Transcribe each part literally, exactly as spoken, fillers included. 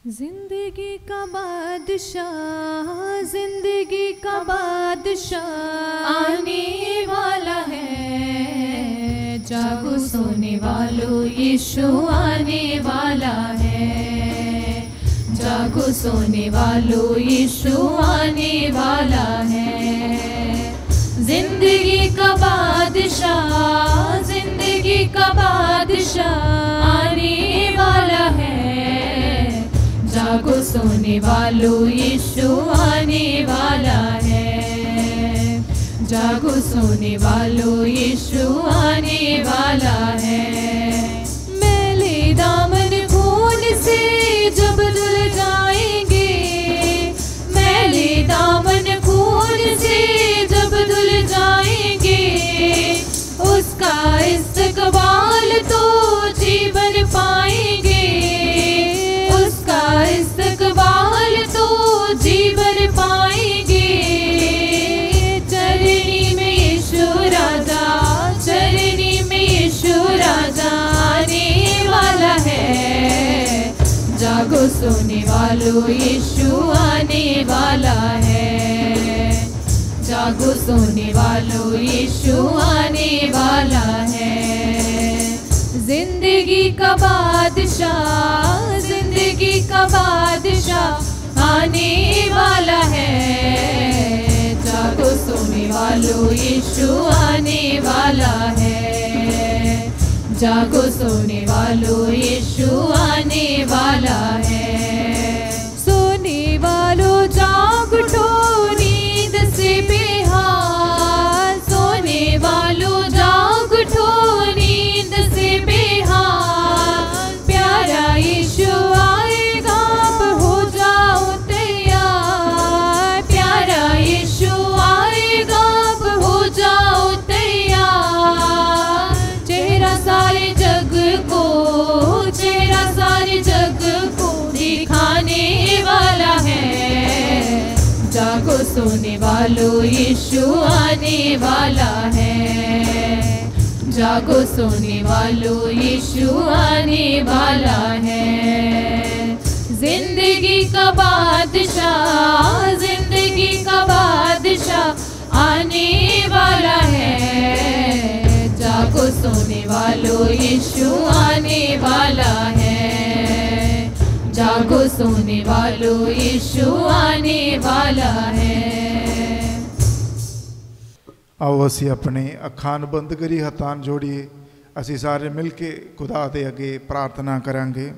जिंदगी का बादशाह, जिंदगी का बादशाह आने वाला है। जागो सोने वालों, यीशु आने वाला है। जागो सोने वालों, यीशु आने वाला है। जिंदगी का बादशाह, जिंदगी का बादशाह आने वाला है। जागो सोने वालों, यीशु आने वाला है। जागो सोने वालों, यीशु आने वाला है। मैले दामन खून से जब धुल जाएंगे, मैले दामन खून से जब धुल जाएंगे, उसका इस्तकबाल तो जीवन पाएंगे। उसका इस्तकबाल तो जीवन पाएंगे। चरनी में यीशु राजा, चरनी में यीशु राजा आने वाला है। जागो सोने वालों, यीशु आने वाला है। जागो सोने वालों, यीशु आने वाला है। जिंदगी का बादशाह, जिंदगी का बादशाह आने वाला है। जागो सोने वालों, यीशु आने वाला है। जागो सोने वालों, यीशु आने वाला है। सोने वालों जाग उठो नींद से बेहाल, सोने वालों जाग उठो नींद से बेहाल। प्यारा यीशु आएगा, अब हो जाओ तैयार। प्यारा यीशु आएगा, अब हो जाओ तैयार। चेहरा सारे जग को, चेहरा सारे जग को दिखाने वाला है। जागो सोने वालों, यीशु आने वाला है। जागो सोने वालों, यीशु आने वाला है। जिंदगी का बादशाह, जिंदगी का बादशाह आने वाला है। जागो सोने वालों, यीशु आने वाला है। जागो सोने वालों, यीशु आने वाला है। आओ असी अपने अखान बंद करी, हथान जोड़िए। असी सारे मिल के खुदा दे अगे प्रार्थना करांगे।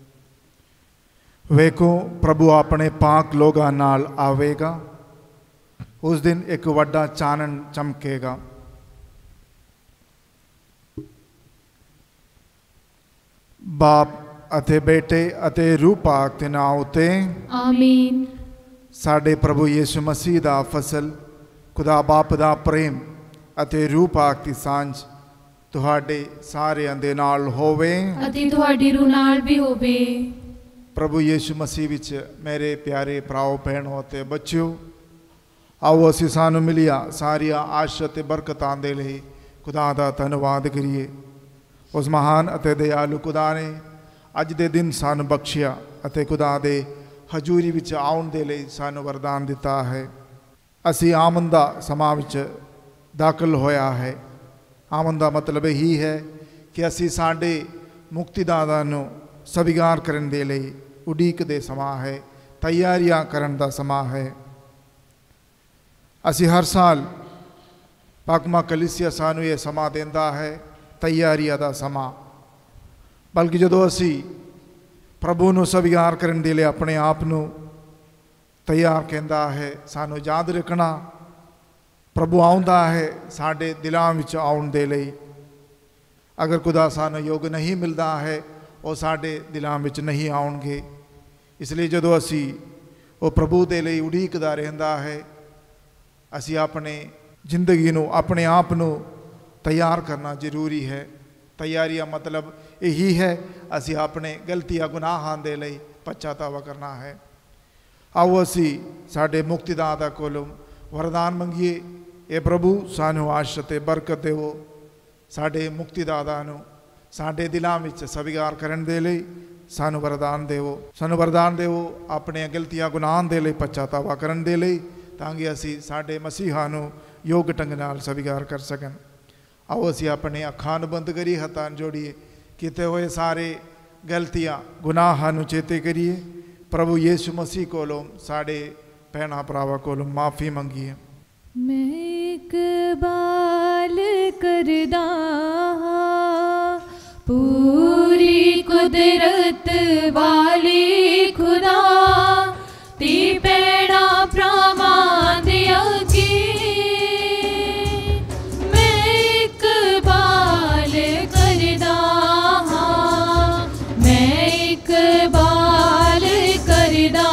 वेखो प्रभु अपने पाक लोगां नाल आवेगा। उस दिन एक वड्डा चानन चमकेगा। बाप अते बेटे अते रूह पाक दे नाम उते आमीन। साडे प्रभु यीशु मसीह दा फसल, खुदा बाप दा प्रेम अते रूह पाक दी सांझ तुहाडे सारिआं दे नाल होवे अते तुहाडी रूह नाल भी होवे। प्रभु यीशु मसीह विच मेरे प्यारे भराओ भैणों ते बच्चों, आओ असीं सानू मिलिया सारिया आशीष ते बरकतां दे लई खुदा दा धन्नवाद करिए। उस महान अते दयालु खुदा ने अज दे दिन सानू बख्शिया अते खुदा दे हजूरी विच आउण दे लई सानू वरदान दिता है। असी आमन दा समां विच दाखल होया है। आमन दा मतलब यही है कि असी साडे मुक्तिदाता नू स्वीकार करन दे लई उडीक दे समां है, तैयारियां करन दा समां है। असी हर साल पाकमा कलीसिया सानू ये समां देंदा है, तैयारियां दा समां। बल्कि जदों असी प्रभु नू स्वीकार करन दे लई अपने आप नू तैयार कहता है, सानू याद रखना प्रभु आउंदा है साडे दिलां विच आउण दे लई। अगर खुदा सानू योग नहीं मिलता है, वो साडे दिलां विच नहीं आउणगे। इसलिए जदों असी वो प्रभु दे लई उड़ीकदा रहिंदा है, असी अपने जिंदगी नू अपने आप नू तैयार करना जरूरी है। तैयारियां मतलब यही है असी अपने गलतियां गुनाहां दे लई पछतावा करना है। आओ असी साडे मुक्तिदाता कोलों वरदान मंगीए, ए प्रभु सानू आशीष ते बरकत देवो। साडे मुक्तिदाता नू साडे दिलां विच स्वीकार करन दे लई सानू वरदान देवो, सानू वरदान देवो अपने गलतियां गुनाहां दे लई पछतावा करन दे लई, ताकि असी साडे मसीहा नू योग ढंग नाल स्वीकार कर सकन। आओ असी अपने अखां नू बंद करिए, हत्थां नू जोड़िए, किते होए सारे गलतियां गुनाहां नू चेते करिए, प्रभु यीशु मसीह कोलों साडे भैणा भरावां कोलों माफ़ी मंगीए। मैं इकबाल करदा पूरी कुदरत वाली खुदा ती पैड़ा भरावां दे अगे, मैं इकबाल करदा मैं इकबाल करदा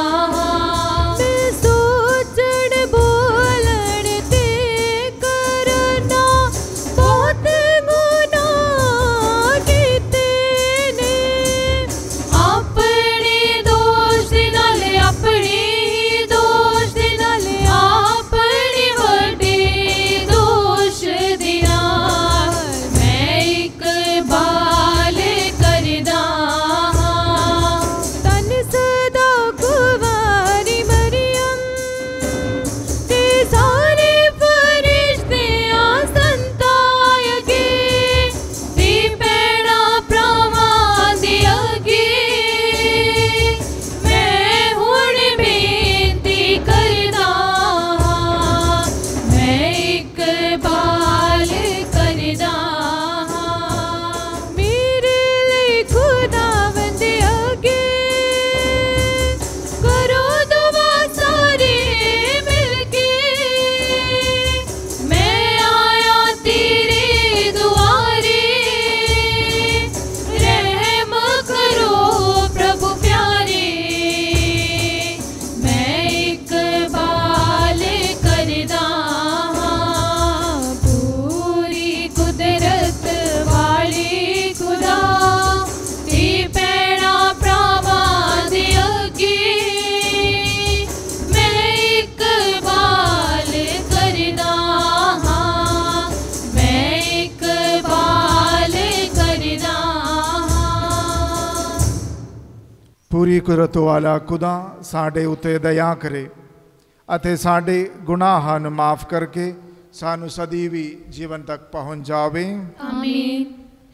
पूरी कुदरत वाला खुदा साडे उते दया करे अते साडे गुनाहां नू माफ़ करके सानू सदैवी जीवन तक पहुँच जावे। आमीन।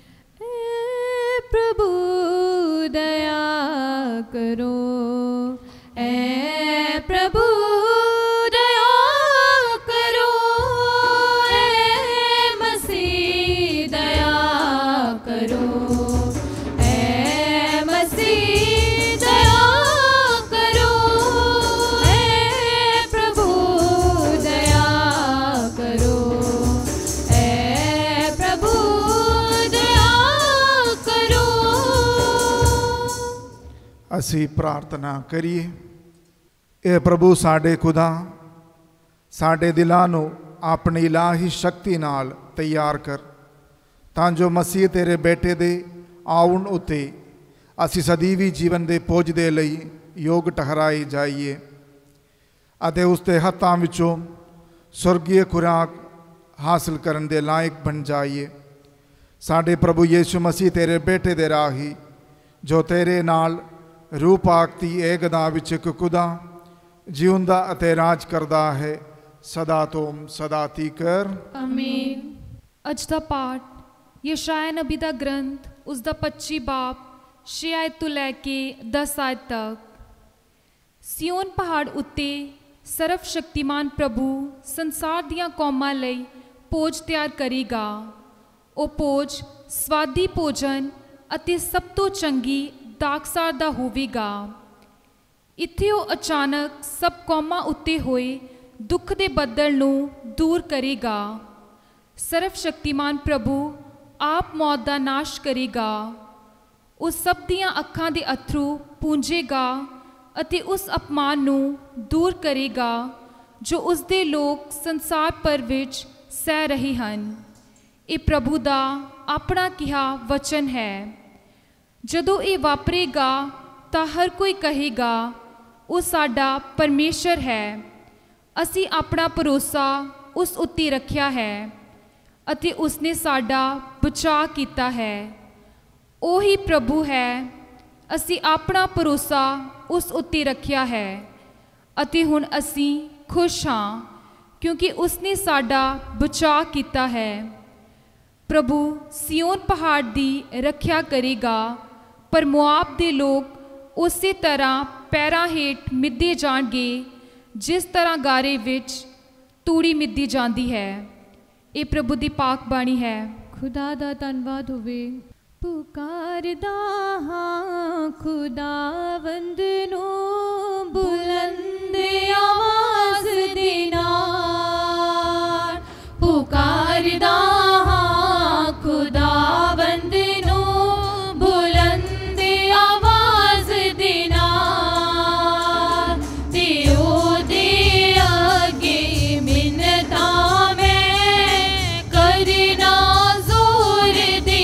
ए प्रभु दया करो, ए प्रभु दया करो, ए मसीह दया करो, ए मसीह दया करो, ए प्रभु दया करो, ए प्रभु दया करो। असी प्रार्थना करिए। ए प्रभु साडे खुदा साडे दिलां नू अपनी इलाही शक्ति नाल तैयार कर, तां जो मसीह तेरे बेटे दे आउण उते असी सदैवी जीवन दे पोज दे लई योग ठहराए जाइए अते उसते हत्थां विचों स्वर्गीय खुराक हासिल करन दे लायक बन जाइए। साडे प्रभु यीशु मसीह तेरे बेटे दे राही जो तेरे नाल रूप आखती एकदा विच इक खुदा जिउंदा अते राज करदा है सदा तोम सदा तीकर। आमीन। अज दा पाठ यशाया नबी दा ग्रंथ उसदा पच्ची बाप छे आयत तो लैके दस आयत तक। सियोन पहाड़ उत्ते सर्व शक्तिमान प्रभु संसार दियां कौमां लई भोज तैयार करेगा। ओ भोज स्वादी भोजन अते सब तो चंगी दाखसार दा होवेगा। इत्थे ओ अचानक सब कौमां उत्ते होए दुख दे बदल नूं दूर करेगा। सर्व शक्तिमान प्रभु आप मौत दा नाश करेगा। उस सब दियां अखां दे अथरू पूंजेगा अते उस अपमान नूं दूर करेगा जो उसदे लोग संसार पर विच सह रहे हन। ये प्रभु दा अपना किहा वचन है। जदों ये वापरेगा तां हर कोई कहेगा वो साडा परमेश्वर है। असी अपना भरोसा उस उत्ते रखिया है अते उसने साडा बचाव किया है। ओही प्रभु है, ਅਸੀਂ ਆਪਣਾ ਭਰੋਸਾ ਉਸ ਉੱਤੇ ਰੱਖਿਆ ਹੈ ਅਤੇ ਹੁਣ ਅਸੀਂ ਖੁਸ਼ ਹਾਂ ਕਿਉਂਕਿ ਉਸਨੇ ਸਾਡਾ ਬਚਾਅ ਕੀਤਾ ਹੈ। ਪ੍ਰਭੂ ਸਿਯੋਨ ਪਹਾੜ ਦੀ ਰੱਖਿਆ ਕਰੇਗਾ, ਪਰ ਮੁਆਬ ਦੇ ਲੋਕ ਉਸੇ ਤਰ੍ਹਾਂ ਪੈਰਾਂ ਹੇਠ ਮਿੱਧੇ ਜਾਣਗੇ ਜਿਸ ਤਰ੍ਹਾਂ ਗਾਰੇ ਵਿੱਚ ਤੂੜੀ ਮਿੱਧੀ ਜਾਂਦੀ ਹੈ। ਇਹ ਪ੍ਰਭੂ ਦੀ ਪਾਕ ਬਾਣੀ ਹੈ। ਖੁਦਾ ਦਾ ਧੰਨਵਾਦ ਹੋਵੇ। ਪੁਕਾਰਦਾ ਹਾਂ ਖੁਦਾਵੰਦ ਨੂੰ ਬੁਲੰਦ ਆਵਾਜ਼ ਦੇ ਨਾਲ, ਪੁਕਾਰਦਾ ਹਾਂ ਖੁਦਾਵੰਦ ਨੂੰ ਬੁਲੰਦ ਆਵਾਜ਼ ਦੇ ਨਾਲ, ਤੇ ਉਹਦੇ ਅੱਗੇ ਮਿੰਨਤਾਂ ਮੈਂ ਕਰਨਾ ਜ਼ੋਰ ਦੇ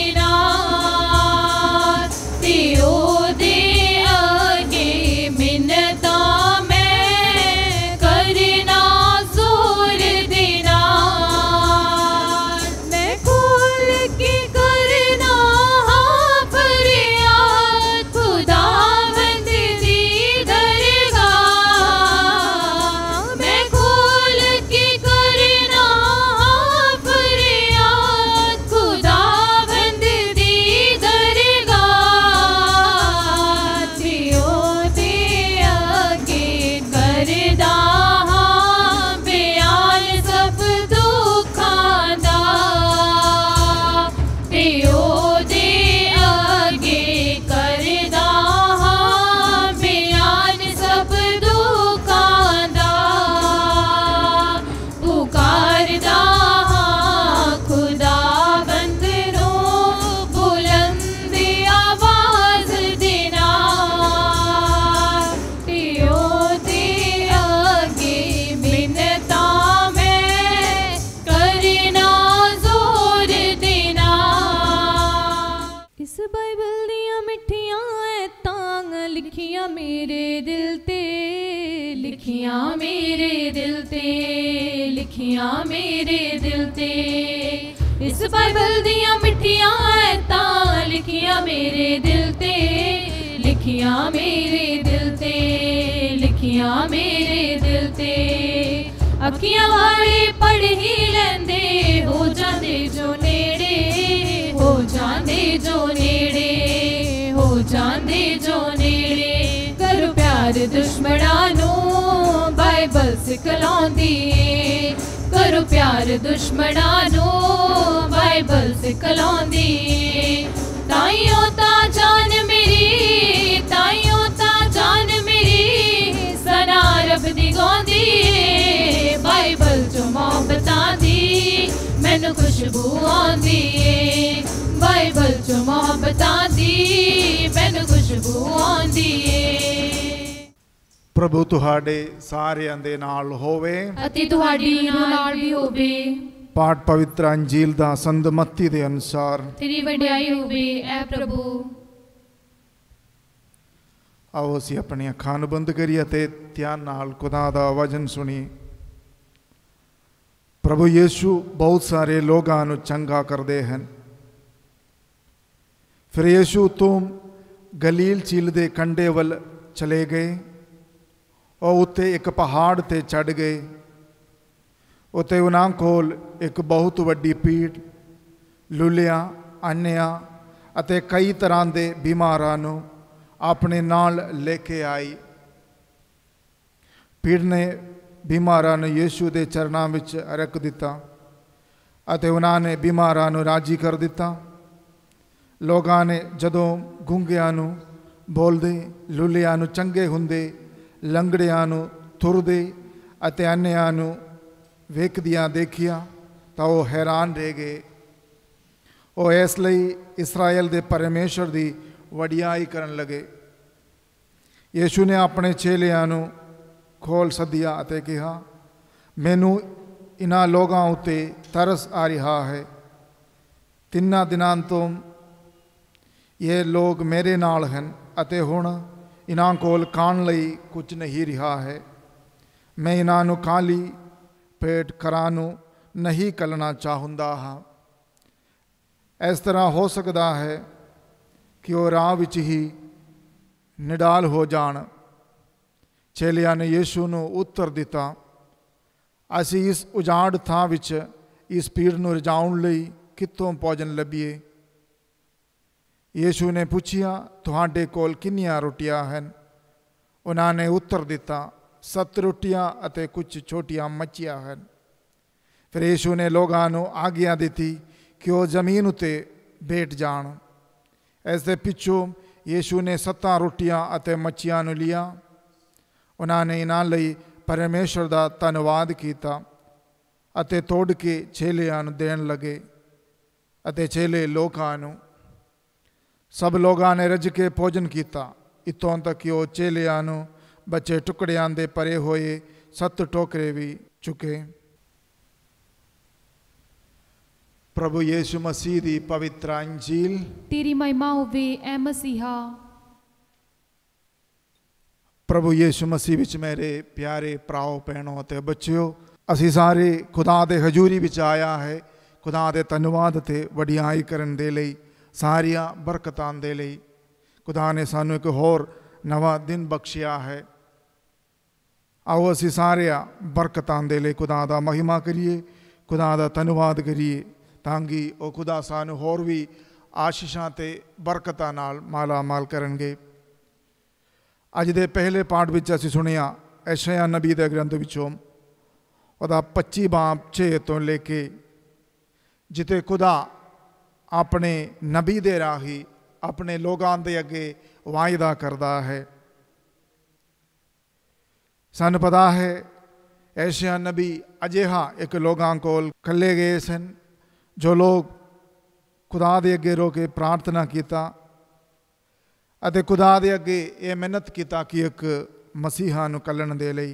ਨਾਲ, ਤੇ ਉਹਦੇ ਅੱਗੇ ਮਿੰਨਤਾਂ ਮੈਂ ਕਰਨਾ ਜ਼ੋਰ ਦੇ ਨਾਲ। ਮੈਂ ਖੋਲ ਕੇ ਕਰਨਾ ਹਾਂ ਫਰਿਆਦ ਖੁਦਾਵੰਦ ਦੀ ਦਰਗਾਹ, ਮੈਂ ਖੋਲ ਕੇ ਕਰਨਾ ਹਾਂ ਫਰਿਆਦ ਖੁਦਾਵੰਦ ਦੀ ਦਰਗਾਹ, ਤੇ ਉਹਦੇ ਅੱਗੇ ਕਰਦਾ ਹਾਂ ਬਿਆਨ ਸਭ ਦੁੱਖਾਂ ਦਾ, ਤੇ ਉਹਦੇ ਅੱਗੇ ਕਰਦਾ ਹਾਂ ਬਿਆਨ ਸਭ ਦੁੱਖਾਂ ਦਾ। ਪੁਕਾਰਦਾ ਹਾਂ ਖੁਦਾਵੰਦ ਨੂੰ ਬੁਲੰਦ ਆਵਾਜ਼ ਦੇ ਨਾਲ, ਤੇ ਉਹਦੇ ਅੱਗੇ ਮਿੰਨਤਾਂ ਮੈਂ ਕਰਨਾ ਜ਼ੋਰ ਦੇ ਨਾਲ। ਇਸ ਬਾਈਬਲ ਦੀਆਂ ਮਿੱਠੀਆਂ ਐਤਾਂ ਲਿਖੀਆਂ ਮੇਰੇ ਦਿਲ ਤੇ, ਲਿਖੀਆਂ ਮੇਰੇ ਦਿਲ ਤੇ, ਲਿਖੀਆਂ ਮੇਰੇ ਦਿਲ ਤੇ। ਇਸ ਬਾਈਬਲ ਦੀਆਂ ਮਿੱਠੀਆਂ ਐਤਾਂ ਲਿਖੀਆਂ ਮੇਰੇ ਦਿਲ ਤੇ, ਲਿਖੀਆਂ ਮੇਰੇ ਦਿਲ ਤੇ, ਲਿਖੀਆਂ ਮੇਰੇ ਦਿਲ ਤੇ। ਅੱਖੀਆਂ ਵਾਲੇ ਪੜ੍ਹ ਹੀ ਲੈਂਦੇ, ਹੋ ਜਾਂਦੇ ਜੋ ਨੇੜੇ, ਹੋ ਜਾਂਦੇ ਜੋ ਨੇੜੇ, ਹੋ ਜਾਂਦੇ ਜੋ ਨੇੜੇ। ਕਰੋ ਪਿਆਰ ਦੁਸ਼ਮਣਾਂ ਨੂੰ ਬਾਈਬਲ ਸਿਖਲਾਉਂਦੀ ਏ, ਕਰੋ ਪਿਆਰ ਦੁਸ਼ਮਣਾਂ ਨੂੰ ਬਾਈਬਲ ਸਿਖਲਾਉਂਦੀ ਏ। ਤਾਈਓ ਤਾਂ ਜਾਨ ਮੇਰੀ, ਤਾਈਓ ਤਾਂ ਜਾਨ ਮੇਰੀ ਸਨਾ ਰੱਬ ਦੀ ਗਾਉਂਦੀ ਏ। ਬਾਈਬਲ ਚੋਂ ਮੁਹੱਬਤਾਂ ਦੀ ਮੈਨੂੰ ਖੁਸ਼ਬੂ ਆਉਂਦੀ ਏ, ਬਾਈਬਲ ਚੋਂ ਮੁਹੱਬਤਾਂ ਦੀ ਮੈਨੂੰ ਖੁਸ਼ਬੂ ਆਉਂਦੀ ਏ। ਪ੍ਰਭੂ ਤੁਹਾਡੇ ਸਾਰਿਆਂ ਦੇ ਨਾਲ ਹੋਵੇ ਅਤੇ ਤੁਹਾਡੀ ਰੂਹ ਨਾਲ ਵੀ ਹੋਵੇ। ਪਾਠ ਪਵਿੱਤਰ ਅੰਜੀਲ ਦਾ ਸੰਤ ਮੱਤੀ ਦੇ ਅਨੁਸਾਰ। ਤੇਰੀ ਵਡਿਆਈ ਹੋਵੇ ਐ ਪ੍ਰਭੂ। ਆਓ ਅਸੀਂ ਆਪਣੀਆਂ ਅੱਖਾਂ ਨੂੰ ਬੰਦ ਕਰੀਏ ਅਤੇ ਧਿਆਨ ਨਾਲ ਖੁਦਾ ਦਾ ਵਚਨ ਸੁਣੀਏ। ਪ੍ਰਭੂ ਯੀਸ਼ੂ ਬਹੁਤ ਸਾਰੇ ਲੋਕਾਂ ਨੂੰ ਚੰਗਾ ਕਰਦੇ ਹਨ। ਫਿਰ ਯੀਸ਼ੂ ਤੋਂ ਗਲੀਲ ਝੀਲ ਦੇ ਕੰਢੇ ਵੱਲ ਚਲੇ ਗਏ। ਉਹ ਉੱਤੇ ਇੱਕ ਪਹਾੜ ਤੇ ਚੜ੍ਹ ਗਏ। ਉੱਤੇ ਉਹਨਾਂ ਕੋਲ ਇੱਕ ਬਹੁਤ ਵੱਡੀ ਭੀੜ ਲੂਲਿਆਂ, ਅੰਨ੍ਹਿਆਂ ਅਤੇ ਕਈ ਤਰ੍ਹਾਂ ਦੇ ਬਿਮਾਰਾਂ ਨੂੰ ਆਪਣੇ ਨਾਲ ਲੈ ਕੇ ਆਈ। ਭੀੜ ਨੇ ਬਿਮਾਰਾਂ ਨੂੰ ਯੀਸ਼ੂ ਦੇ ਚਰਨਾਂ ਵਿੱਚ ਰੱਖ ਦਿੱਤਾ ਅਤੇ ਉਹਨਾਂ ਨੇ ਬਿਮਾਰਾਂ ਨੂੰ ਰਾਜੀ ਕਰ ਦਿੱਤਾ। ਲੋਕਾਂ ਨੇ ਜਦੋਂ ਗੂੰਗਿਆਂ ਨੂੰ ਬੋਲਦੇ, ਲੂਲਿਆਂ ਨੂੰ ਚੰਗੇ ਹੁੰਦੇ, ਲੰਗੜਿਆਂ ਨੂੰ ਤੁਰਦੇ ਅਤੇ ਅੰਨ੍ਹਿਆਂ ਨੂੰ ਵੇਖਦਿਆਂ ਦੇਖਿਆ ਤਾਂ ਉਹ ਹੈਰਾਨ ਰਹਿ ਗਏ। ਉਹ ਇਸ ਲਈ ਇਸਰਾਇਲ ਦੇ ਪਰਮੇਸ਼ਰ ਦੀ ਵਡਿਆਈ ਕਰਨ ਲੱਗੇ। ਯੀਸ਼ੂ ਨੇ ਆਪਣੇ ਚੇਲਿਆਂ ਨੂੰ ਖੋਲ ਸੱਦਿਆ ਅਤੇ ਕਿਹਾ, ਮੈਨੂੰ ਇਹਨਾਂ ਲੋਕਾਂ ਉੱਤੇ ਤਰਸ ਆ ਰਿਹਾ ਹੈ। ਤਿੰਨਾਂ ਦਿਨਾਂ ਤੋਂ ਇਹ ਲੋਕ ਮੇਰੇ ਨਾਲ ਹਨ ਅਤੇ ਹੁਣ ਇਹਨਾਂ ਕੋਲ ਖਾਣ ਲਈ ਕੁਝ ਨਹੀਂ ਰਿਹਾ ਹੈ। ਮੈਂ ਇਹਨਾਂ ਨੂੰ ਖਾਲੀ ਪੇਟ ਘਰਾਂ ਨੂੰ ਨਹੀਂ ਕੱਲਣਾ ਚਾਹੁੰਦਾ ਹਾਂ। ਇਸ ਤਰ੍ਹਾਂ ਹੋ ਸਕਦਾ ਹੈ ਕਿ ਉਹ ਰਾਹ ਵਿੱਚ ਹੀ ਨਿਡਾਲ ਹੋ ਜਾਣ। ਚੇਲਿਆਂ ਨੇ ਯੀਸ਼ੂ ਨੂੰ ਉੱਤਰ ਦਿੱਤਾ, ਅਸੀਂ ਇਸ ਉਜਾੜ ਥਾਂ ਵਿੱਚ ਇਸ ਭੀੜ ਨੂੰ ਰਜਾਉਣ ਲਈ ਕਿੱਥੋਂ ਭੋਜਨ ਲੱਭੀਏ? ਯੀਸ਼ੂ ਨੇ ਪੁੱਛਿਆ, ਤੁਹਾਡੇ ਕੋਲ ਕਿੰਨੀਆਂ ਰੋਟੀਆਂ ਹਨ? ਉਹਨਾਂ ਨੇ ਉੱਤਰ ਦਿੱਤਾ, ਸੱਤ ਰੋਟੀਆਂ ਅਤੇ ਕੁਝ ਛੋਟੀਆਂ ਮੱਛੀਆਂ ਹਨ। ਫਿਰ ਯੀਸ਼ੂ ਨੇ ਲੋਕਾਂ ਨੂੰ ਆਗਿਆ ਦਿੱਤੀ ਕਿ ਉਹ ਜ਼ਮੀਨ ਉੱਤੇ ਬੈਠ ਜਾਣ। ਇਸ ਦੇ ਪਿੱਛੋਂ ਯੀਸ਼ੂ ਨੇ ਸੱਤਾਂ ਰੋਟੀਆਂ ਅਤੇ ਮੱਛੀਆਂ ਨੂੰ ਲਿਆ। ਉਹਨਾਂ ਨੇ ਇਹਨਾਂ ਲਈ ਪਰਮੇਸ਼ਰ ਦਾ ਧੰਨਵਾਦ ਕੀਤਾ ਅਤੇ ਤੋੜ ਕੇ ਚੇਲਿਆਂ ਨੂੰ ਦੇਣ ਲੱਗੇ ਅਤੇ ਚੇਲੇ ਲੋਕਾਂ ਨੂੰ। ਸਭ ਲੋਕਾਂ ਨੇ ਰੱਜ ਕੇ ਭੋਜਨ ਕੀਤਾ, ਇੱਥੋਂ ਤੱਕ ਕਿ ਉਹ ਚੇਲਿਆਂ ਨੂੰ ਬੱਚੇ ਟੁਕੜਿਆਂ ਦੇ ਭਰੇ ਹੋਏ ਸੱਤ ਟੋਕਰੇ ਵੀ ਚੁੱਕੇ। ਪ੍ਰਭੂ ਯੀਸ਼ੂ ਮਸੀਹ ਦੀ ਪਵਿੱਤਰ ਅੰਜੀਲ। ਤੇਰੀ ਮਹਿਮਾ ਹੋਵੇ ਐ ਮਸੀਹਾ। ਪ੍ਰਭੂ ਯੀਸ਼ੂ ਮਸੀਹ ਵਿੱਚ ਮੇਰੇ ਪਿਆਰੇ ਭਰਾਓ ਭੈਣੋ ਅਤੇ ਬੱਚਿਓ, ਅਸੀਂ ਸਾਰੇ ਖੁਦਾ ਦੇ ਹਜ਼ੂਰੀ ਵਿੱਚ ਆਇਆ ਹੈ ਖੁਦਾ ਦੇ ਧੰਨਵਾਦ ਅਤੇ ਵਡਿਆਈ ਕਰਨ ਦੇ ਲਈ, ਸਾਰੀਆਂ ਬਰਕਤਾਂ ਦੇ ਲਈ। ਖੁਦਾ ਨੇ ਸਾਨੂੰ ਇੱਕ ਹੋਰ ਨਵਾਂ ਦਿਨ ਬਖਸ਼ਿਆ ਹੈ। ਆਓ ਅਸੀਂ ਸਾਰਿਆਂ ਬਰਕਤਾਂ ਦੇ ਲਈ ਖੁਦਾ ਦਾ ਮਹਿਮਾ ਕਰੀਏ, ਖੁਦਾ ਦਾ ਧੰਨਵਾਦ ਕਰੀਏ, ਤਾਂ ਕਿ ਉਹ ਖੁਦਾ ਸਾਨੂੰ ਹੋਰ ਵੀ ਆਸ਼ੀਸ਼ਾਂ ਅਤੇ ਬਰਕਤਾਂ ਨਾਲ ਮਾਲਾ ਮਾਲ ਕਰਨਗੇ। ਅੱਜ ਦੇ ਪਹਿਲੇ ਪਾਠ ਵਿੱਚ ਅਸੀਂ ਸੁਣਿਆ ਯਸ਼ਯਾਹ ਨਬੀ ਦੇ ਗ੍ਰੰਥ ਵਿੱਚੋਂ ਉਹਦਾ ਪੱਚੀ ਬਾਬ ਛੇ ਤੋਂ ਲੈ ਕੇ, ਜਿੱਥੇ ਖੁਦਾ ਆਪਣੇ ਨਬੀ ਦੇ ਰਾਹੀਂ ਆਪਣੇ ਲੋਕਾਂ ਦੇ ਅੱਗੇ ਵਾਅਦਾ ਕਰਦਾ ਹੈ। ਸਾਨੂੰ ਪਤਾ ਹੈ ਯਸ਼ਯਾਹ ਨਬੀ ਅਜਿਹਾ ਇੱਕ ਲੋਕਾਂ ਕੋਲ ਕੱਲੇ ਗਏ ਸਨ ਜੋ ਲੋਕ ਖੁਦਾ ਦੇ ਅੱਗੇ ਰੋ ਕੇ ਪ੍ਰਾਰਥਨਾ ਕੀਤਾ ਅਤੇ ਖੁਦਾ ਦੇ ਅੱਗੇ ਇਹ ਮਿਹਨਤ ਕੀਤਾ ਕਿ ਇੱਕ ਮਸੀਹਾ ਨੂੰ ਕੱਲਣ ਦੇ ਲਈ।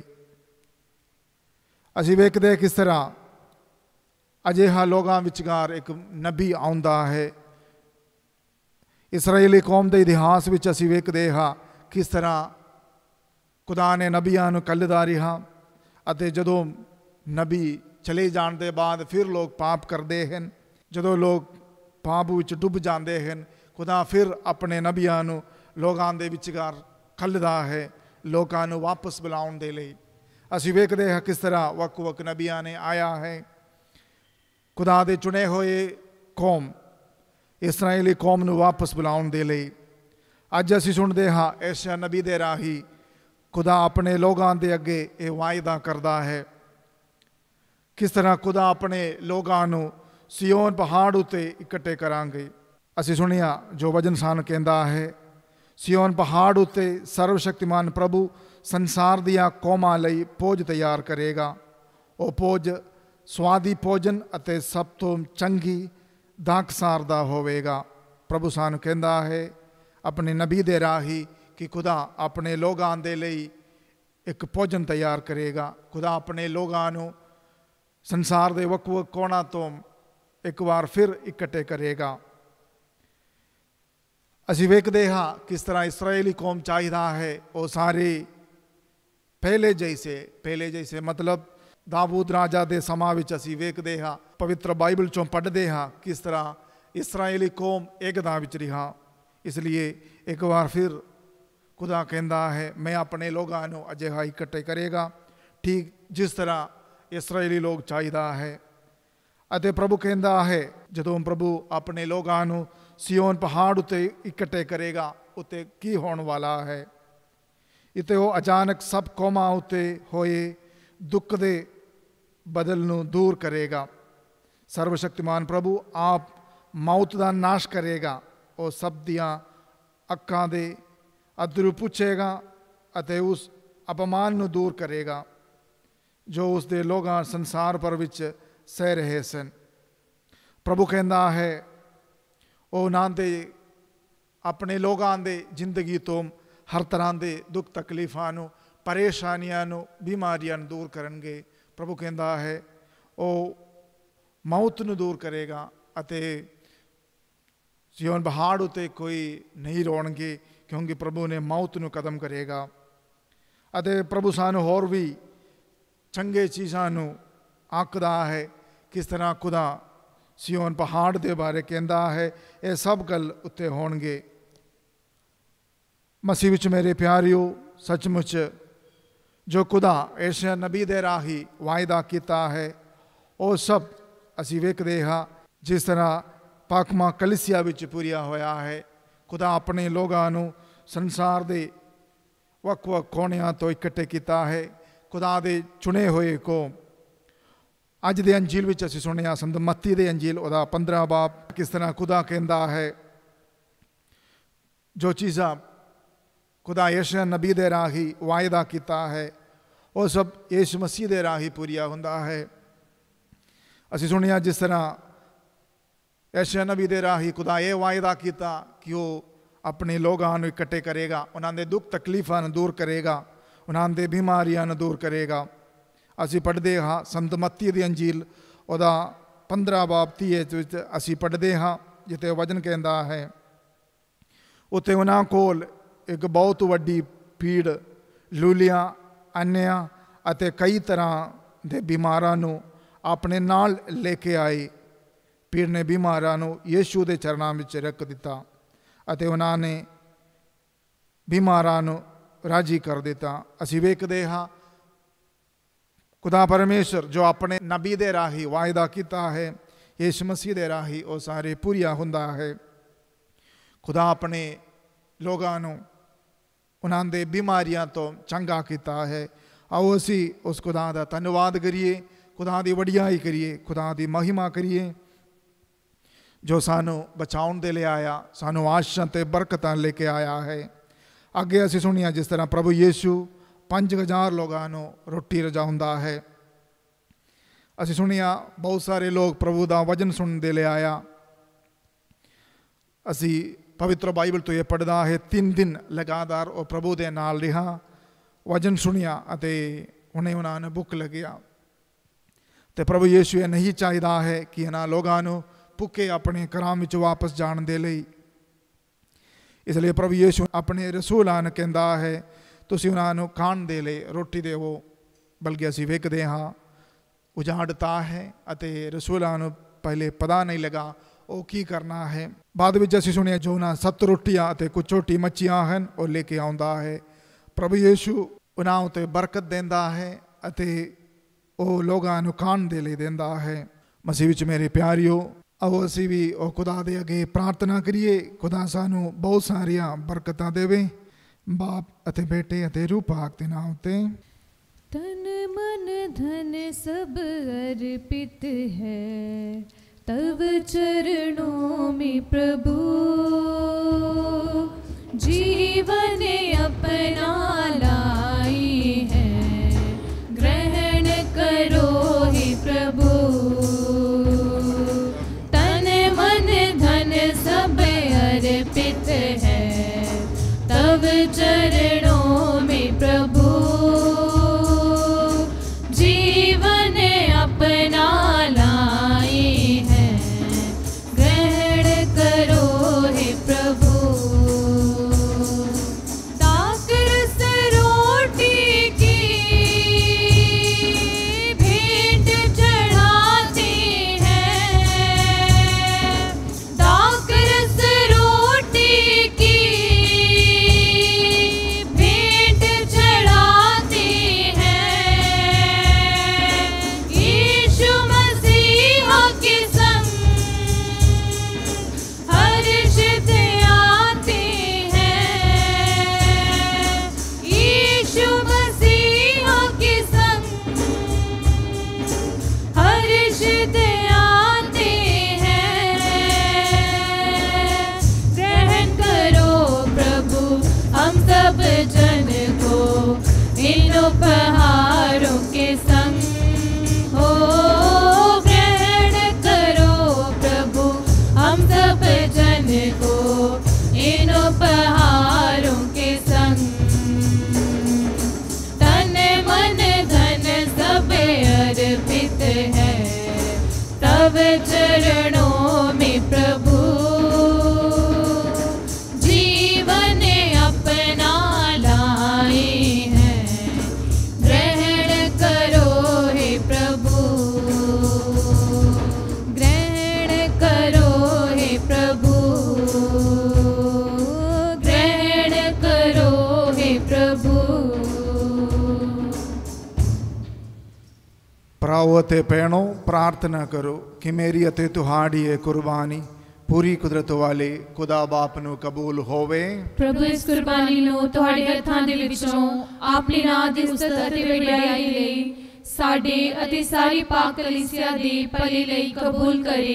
ਅਸੀਂ ਵੇਖਦੇ ਕਿਸ ਤਰ੍ਹਾਂ ਅਜਿਹਾ ਲੋਕਾਂ ਵਿਚਕਾਰ ਇੱਕ ਨਬੀ ਆਉਂਦਾ ਹੈ। ਇਸਰਾਏਲੀ ਕੌਮ ਦੇ ਇਤਿਹਾਸ ਵਿੱਚ ਅਸੀਂ ਵੇਖਦੇ ਹਾਂ ਕਿਸ ਤਰ੍ਹਾਂ ਖੁਦਾ ਨੇ ਨਬੀਆਂ ਨੂੰ ਕੱਲਦਾ ਰਿਹਾ ਅਤੇ ਜਦੋਂ ਨਬੀ ਚਲੇ ਜਾਣ ਦੇ ਬਾਅਦ ਫਿਰ ਲੋਕ ਪਾਪ ਕਰਦੇ ਹਨ। ਜਦੋਂ ਲੋਕ ਪਾਪ ਵਿੱਚ ਡੁੱਬ ਜਾਂਦੇ ਹਨ, ਖੁਦਾ ਫਿਰ ਆਪਣੇ ਨਬੀਆਂ ਨੂੰ ਲੋਕਾਂ ਦੇ ਵਿਚਕਾਰ ਕੱਲਦਾ ਹੈ ਲੋਕਾਂ ਨੂੰ ਵਾਪਸ ਬੁਲਾਉਣ ਦੇ ਲਈ। ਅਸੀਂ ਵੇਖਦੇ ਹਾਂ ਕਿਸ ਤਰ੍ਹਾਂ ਵੱਖ ਵੱਖ ਨਬੀਆਂ ਨੇ ਆਇਆ ਹੈ ਖੁਦਾ ਦੇ ਚੁਣੇ ਹੋਏ ਕੌਮ ਇਸਰਾਏਲੀ ਕੌਮ ਨੂੰ ਵਾਪਸ ਬੁਲਾਉਣ ਦੇ ਲਈ। ਅੱਜ ਅਸੀਂ ਸੁਣਦੇ ਹਾਂ ਯਸ਼ਯਾਹ ਨਬੀ ਦੇ ਰਾਹੀਂ ਖੁਦਾ ਆਪਣੇ ਲੋਕਾਂ ਦੇ ਅੱਗੇ ਇਹ ਵਾਅਦਾ ਕਰਦਾ ਹੈ ਕਿਸ ਤਰ੍ਹਾਂ ਖੁਦਾ ਆਪਣੇ ਲੋਕਾਂ ਨੂੰ ਸਿਯੋਨ ਪਹਾੜ ਉੱਤੇ ਇਕੱਠੇ ਕਰਾਂਗੇ। ਅਸੀਂ ਸੁਣਿਆ ਜੋ ਵਚਨ ਸਾਨੂੰ ਕਹਿੰਦਾ ਹੈ, ਸਿਯੋਨ ਪਹਾੜ ਉੱਤੇ ਸਰਵ ਸ਼ਕਤੀਮਾਨ ਪ੍ਰਭੂ ਸੰਸਾਰ ਦੀਆਂ ਕੌਮਾਂ ਲਈ ਭੋਜ ਤਿਆਰ ਕਰੇਗਾ। ਉਹ ਭੋਜ ਸਵਾਦੀ ਭੋਜਨ ਅਤੇ ਸਭ ਤੋਂ ਚੰਗੀ ਦਾਖਸਾਰ ਦਾ ਹੋਵੇਗਾ। ਪ੍ਰਭੂ ਸਾਨੂੰ ਕਹਿੰਦਾ ਹੈ ਆਪਣੇ ਨਬੀ ਦੇ ਰਾਹੀਂ ਕਿ ਖੁਦਾ ਆਪਣੇ ਲੋਕਾਂ ਦੇ ਲਈ ਇੱਕ ਭੋਜਨ ਤਿਆਰ ਕਰੇਗਾ। ਖੁਦਾ ਆਪਣੇ ਲੋਕਾਂ ਨੂੰ ਸੰਸਾਰ ਦੇ ਵੱਖ ਵੱਖ ਕੋਣਾਂ ਤੋਂ ਇੱਕ ਵਾਰ ਫਿਰ ਇਕੱਠੇ ਕਰੇਗਾ। ਅਸੀਂ ਵੇਖਦੇ ਹਾਂ ਕਿਸ ਤਰ੍ਹਾਂ ਇਸਰਾਏਲੀ ਕੌਮ ਚਾਹੀਦਾ ਹੈ ਉਹ ਸਾਰੇ ਪਹਿਲੇ ਜੈਸੇ ਪਹਿਲੇ ਜੈਸੇ ਮਤਲਬ ਦਾਊਦ ਰਾਜਾ ਦੇ ਸਮਾਂ ਵਿੱਚ ਅਸੀਂ ਵੇਖਦੇ ਹਾਂ, ਪਵਿੱਤਰ ਬਾਈਬਲ ਚੋਂ ਪੜ੍ਹਦੇ ਹਾਂ ਕਿਸ ਤਰ੍ਹਾਂ ਇਸਰਾਏਲੀ ਕੌਮ ਏਕਤਾ ਵਿੱਚ ਰਿਹਾ। ਇਸ ਲਈ ਇੱਕ ਵਾਰ ਫਿਰ ਖੁਦਾ ਕਹਿੰਦਾ ਹੈ ਮੈਂ ਆਪਣੇ ਲੋਕਾਂ ਨੂੰ ਅਜਿਹਾ ਇਕੱਠੇ ਕਰੇਗਾ ਠੀਕ ਜਿਸ ਤਰ੍ਹਾਂ ਇਸਰਾਏਲੀ ਲੋਕ ਚਾਹੀਦਾ ਹੈ। ਅਤੇ ਪ੍ਰਭੂ ਕਹਿੰਦਾ ਹੈ ਜਦੋਂ ਪ੍ਰਭੂ ਆਪਣੇ ਲੋਕਾਂ ਨੂੰ ਸਿਯੋਨ ਪਹਾੜ ਉੱਤੇ ਇਕੱਠੇ ਕਰੇਗਾ ਉੱਤੇ ਕੀ ਹੋਣ ਵਾਲਾ ਹੈ। ਇੱਥੇ ਉਹ ਅਚਾਨਕ ਸਭ ਕੌਮਾਂ ਉੱਤੇ ਹੋਏ ਦੁੱਖ ਦੇ ਬਦਲ ਨੂੰ ਦੂਰ ਕਰੇਗਾ। ਸਰਵ ਸ਼ਕਤੀਮਾਨ ਪ੍ਰਭੂ ਆਪ ਮੌਤ ਦਾ ਨਾਸ਼ ਕਰੇਗਾ। ਉਹ ਸਭ ਦੀਆਂ ਅੱਖਾਂ ਦੇ ਅਧਰੂ ਪੁੱਛੇਗਾ ਅਤੇ ਉਸ ਅਪਮਾਨ ਨੂੰ ਦੂਰ ਕਰੇਗਾ ਜੋ ਉਸ ਦੇ ਲੋਕਾਂ ਸੰਸਾਰ ਪਰ ਵਿੱਚ ਸਹਿ ਰਹੇ ਸਨ। ਪ੍ਰਭੂ ਕਹਿੰਦਾ ਹੈ ਉਹ ਉਹਨਾਂ ਦੇ ਆਪਣੇ ਲੋਕਾਂ ਦੇ ਜ਼ਿੰਦਗੀ ਤੋਂ ਹਰ ਤਰ੍ਹਾਂ ਦੇ ਦੁੱਖ ਤਕਲੀਫਾਂ ਨੂੰ, ਪਰੇਸ਼ਾਨੀਆਂ ਨੂੰ, ਬਿਮਾਰੀਆਂ ਨੂੰ ਦੂਰ ਕਰਨਗੇ। ਪ੍ਰਭੂ ਕਹਿੰਦਾ ਹੈ ਉਹ ਮੌਤ ਨੂੰ ਦੂਰ ਕਰੇਗਾ ਅਤੇ ਸਿਯੋਨ ਪਹਾੜ ਉੱਤੇ ਕੋਈ ਨਹੀਂ ਰੋਣਗੇ ਕਿਉਂਕਿ ਪ੍ਰਭੂ ਨੇ ਮੌਤ ਨੂੰ ਖਤਮ ਕਰੇਗਾ। ਅਤੇ ਪ੍ਰਭੂ ਸਾਨੂੰ ਹੋਰ ਵੀ ਚੰਗੇ ਚੀਜ਼ਾਂ ਨੂੰ ਆਖਦਾ ਹੈ ਕਿਸ ਤਰ੍ਹਾਂ ਖੁਦਾ ਸਿਯੋਨ ਪਹਾੜ ਦੇ ਬਾਰੇ ਕਹਿੰਦਾ ਹੈ ਇਹ ਸਭ ਗੱਲ ਉੱਤੇ ਹੋਣਗੇ। मसीह विच मेरे प्यारियो, सचमुच जो खुदा यशायाह नबी दे राही वायदा किया है वो सब असी वेखदे हां। जिस तरह पाकमा कलिसिया विच पूरिया होया है, खुदा अपने लोगां नूं संसार दे वख वख कोणियां तो इकट्ठे किया है। खुदा दे चुने हुए को अज दे अंजील विच असी सुनिया, संत मत्ती दे अंजील उहदा पंद्रह बाब, किस तरह खुदा कहंदा है जो चीज़ां खुदा यशायाह नबी दे राही वायदा किया है वो सब यीशु मसीह दे राही पूरिया हुंदा है। असी सुनिया जिस तरह यशायाह नबी दे राही खुदा ये वायदा किया कि वो अपने लोगां नूं इकट्ठे करेगा, उन्हां दे दुख तकलीफां नूं दूर करेगा, उन्हां दे बीमारियां नूं दूर करेगा। असी पढ़दे हाँ संत मत्ती दी अंजील उहदा पंद्रह बाब तीह विच असी पढ़दे हाँ, जिथे वचन कहंदा है उत्थे उन्हां कोल एक बहुत वड्डी भीड़ लूलियां, अन्या अते कई तरह के बीमारां नूं अपने नाल लेके आए। भीड़ ने बीमारां नूं यीशु दे चरनां विच रख दिता अते उन्हां ने बीमारां नूं राजी कर दिता। असी वेखदे हाँ खुदा परमेश्वर जो अपने नबी दे राही वायदा किया है, यीशु मसीह दे राही वो सारे पूरिया हुंदा है। खुदा अपने लोगां नूं उन्हां दे बीमारियां तो चंगा किया है। आओ असी उस खुदा दा धन्यवाद करिए, खुदा दी वडियाई करिए, खुदा दी महिमा करिए जो सानू बचाउण दे ले आया, सानू आशीषां ते बरकतां लेके आया है। अगे असी सुनिया जिस तरह प्रभु यीशु पांच हज़ार लोगां नूं रोटी रजाउंदा है। असी सुनिया बहुत सारे लोग प्रभु दा वचन सुनण दे ले आया। असी पवित्र बाइबल तो ये पढ़दा है तीन दिन लगातार वो प्रभु दे नाल रहा, वचन सुनिया अते उन्हें उन्होंने भुख लगिया। तो प्रभु यीशु ये नहीं चाहता है कि इन्हां लोगां नूं भुखे अपने घरां विच वापस जाण दे लई, इसलिए प्रभु यीशु अपने रसूलां नूं कहंदा है तुसीं उन्हां नूं खाण दे लई रोटी देवो। बल्कि असीं वेखदे हां उजाड़ता है अते रसूलां नूं पहले पता नहीं लगा वो की करना है। बाद विच असीं सुनिया जो उन्हां सत्त रोटियां अते कुछ छोटी मच्छियां हन वो लेके आउंदा है। प्रभु यीशु उन्हां उत्ते बरकत देंदा है अते वो लोगां नूं खाण दे लई देंदा है। मसीह विच मेरे प्यारियो, आओ असीं भी वो खुदा दे अगे प्रार्थना करिए, खुदा सानू बहुत सारियां बरकतां देवे। बाप अते बेटे अते रूह पाक दे नाम ते। तन मन धन सब अर्पित है तब चरणों में प्रभु, जीवन अपना लाई है ग्रहण करो हे प्रभु। तन मन धन सब अर्पित है तब चरणों में प्रभु, जीवन अपना लाई है ग्रहण करो हे प्रभु। दाकर सरो ਭਰਾਓ ਅਤੇ ਭੈਣੋ, ਪ੍ਰਾਰਥਨਾ ਕਰੋ ਕਿ ਮੇਰੀ ਅਤੇ ਤੁਹਾਡੀ ਇਹ ਕੁਰਬਾਨੀ ਪੂਰੀ ਕੁਦਰਤ ਵਾਲੇ ਖੁਦਾ ਬਾਪ ਨੂੰ ਕਬੂਲ ਹੋਵੇ। ਪ੍ਰਭੂ ਇਸ ਕੁਰਬਾਨੀ ਨੂੰ ਤੁਹਾਡੇ ਹੱਥਾਂ ਦੇ ਵਿੱਚੋਂ ਆਪਣੀ ਨਾਂ ਦੀ ਉਸਤਤ ਅਤੇ ਵਡਿਆਈ ਲਈ ਸਾਡੇ ਅਤੇ ਸਾਰੀ ਪਾਕ ਕਲੀਸਿਆ ਦੀ ਭਲੀ ਲਈ ਕਬੂਲ ਕਰੇ।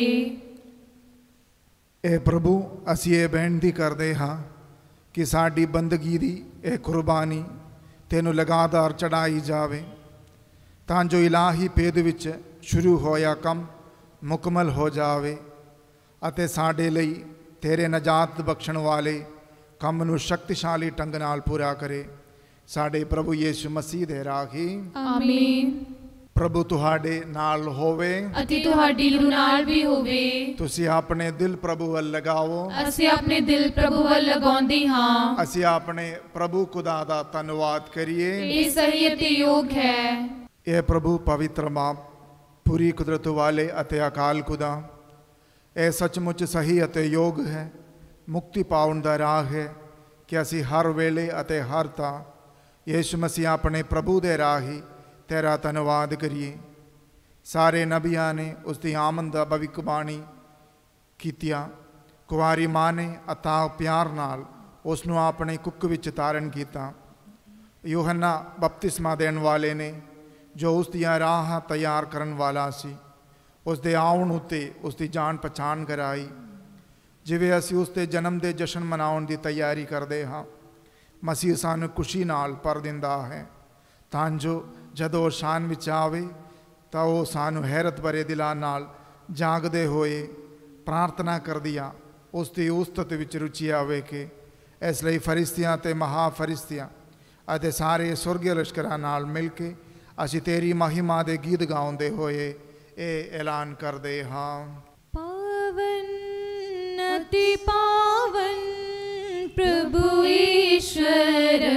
ਇਹ ਪ੍ਰਭੂ, ਅਸੀਂ ਇਹ ਬੇਨਤੀ ਕਰਦੇ ਹਾਂ ਕਿ ਸਾਡੀ ਬੰਦਗੀ ਦੀ ਇਹ ਕੁਰਬਾਨੀ ਤੈਨੂੰ ਲਗਾਤਾਰ ਚੜਾਈ ਜਾਵੇ, ਤਾਂ ਜੋ ਇਲਾਹੀ ਭੇਦ ਵਿੱਚ ਸ਼ੁਰੂ ਹੋਇਆ ਕੰਮ ਮੁਕਮਲ ਹੋ ਜਾਵੇ ਅਤੇ ਸਾਡੇ ਲਈ ਤੇਰੇ ਨਜਾਤ ਬਖਸ਼ਣ ਵਾਲੇ ਕੰਮ ਨੂੰ ਸ਼ਕਤੀਸ਼ਾਲੀ ਢੰਗ ਨਾਲ ਪੂਰਾ ਕਰੇ। ਸਾਡੇ ਪ੍ਰਭੂ ਯੀਸ਼ੂ ਮਸੀਹ ਦੇ ਰਾਹੀਂ ਆਮੀਨ। ਪ੍ਰਭੂ ਤੁਹਾਡੇ ਨਾਲ ਹੋਵੇ ਅਤੇ ਤੁਹਾਡੀ ਰੂਹ ਨਾਲ ਵੀ ਹੋਵੇ। ਤੁਸੀਂ ਆਪਣੇ ਦਿਲ ਪ੍ਰਭੂ ਵੱਲ ਲਗਾਓ। ਅਸੀਂ ਆਪਣੇ ਦਿਲ ਪ੍ਰਭੂ ਵੱਲ ਲਗਾਉਂਦੇ ਹਾਂ। ਅਸੀਂ ਆਪਣੇ ਪ੍ਰਭੂ ਖੁਦਾ ਦਾ ਧੰਨਵਾਦ ਕਰੀਏ। ਇਹ ਸਹੀ ਅਤੇ ਯੋਗ ਹੈ। ਇਹ ਪ੍ਰਭੂ ਪਵਿੱਤਰ ਬਾਪ, ਪੂਰੀ ਕੁਦਰਤ ਵਾਲੇ ਅਤੇ ਅਕਾਲ ਖੁਦਾ, ਇਹ ਸੱਚਮੁੱਚ ਸਹੀ ਅਤੇ ਯੋਗ ਹੈ, ਮੁਕਤੀ ਪਾਉਣ ਦਾ ਰਾਹ ਹੈ ਕਿ ਅਸੀਂ ਹਰ ਵੇਲੇ ਅਤੇ ਹਰ ਥਾਂ ਯੀਸ਼ੂ ਮਸੀਹ ਆਪਣੇ ਪ੍ਰਭੂ ਦੇ ਰਾਹੀਂ ਤੇਰਾ ਧੰਨਵਾਦ ਕਰੀਏ। ਸਾਰੇ ਨਬੀਆਂ ਨੇ ਉਸ ਦੀ ਆਮਦ ਦਾ ਭਵਿੱਖਬਾਣੀ ਕੀਤੀਆਂ। ਕੁਆਰੀ ਮਾਂ ਨੇ ਅਥਾਹ ਪਿਆਰ ਨਾਲ ਉਸ ਨੂੰ ਆਪਣੇ ਕੁੱਖ ਵਿੱਚ ਧਾਰਨ ਕੀਤਾ। ਯੂਹੰਨਾ ਬਪਤਿਸਮਾ ਦੇਣ ਵਾਲੇ ਨੇ, ਜੋ ਉਸ ਦੀਆਂ ਰਾਹਾਂ ਤਿਆਰ ਕਰਨ ਵਾਲਾ ਸੀ, ਉਸ ਦੇ ਆਉਣ ਉੱਤੇ ਉਸ ਦੀ ਜਾਣ ਪਛਾਣ ਕਰਾਈ। ਜਿਵੇਂ ਅਸੀਂ ਉਸ ਦੇ ਜਨਮ ਦੇ ਜਸ਼ਨ ਮਨਾਉਣ ਦੀ ਤਿਆਰੀ ਕਰਦੇ ਹਾਂ, ਮਸੀਹ ਸਾਨੂੰ ਖੁਸ਼ੀ ਨਾਲ ਭਰ ਦਿੰਦਾ ਹੈ, ਤਾਂ ਜੋ ਜਦੋਂ ਉਹ ਸ਼ਾਨ ਵਿੱਚ ਆਵੇ ਤਾਂ ਉਹ ਸਾਨੂੰ ਹੈਰਤ ਭਰੇ ਦਿਲਾਂ ਨਾਲ ਜਾਗਦੇ ਹੋਏ ਪ੍ਰਾਰਥਨਾ ਕਰਦਿਆਂ ਉਸ ਦੀ ਉਸਤਤ ਵਿੱਚ ਰੁਚੀ ਆਵੇਗੀ। ਇਸ ਲਈ ਫਰਿਸ਼ਤਿਆਂ ਅਤੇ ਮਹਾਫਰਿਸ਼ਤਿਆਂ ਅਤੇ ਸਾਰੇ ਸੁਰਗੀ ਲਸ਼ਕਰਾਂ ਨਾਲ ਮਿਲ ਕੇ ਅਸੀਂ ਤੇਰੀ ਮਹਿਮਾ ਦੇ ਗੀਤ ਗਾਉਂਦੇ ਹੋਏ ਇਹ ਐਲਾਨ ਕਰਦੇ ਹਾਂ। ਪਾਵਨ ਅਤੀ ਪਾਵਨ ਪ੍ਰਭੂ ਈਸ਼ਵਰ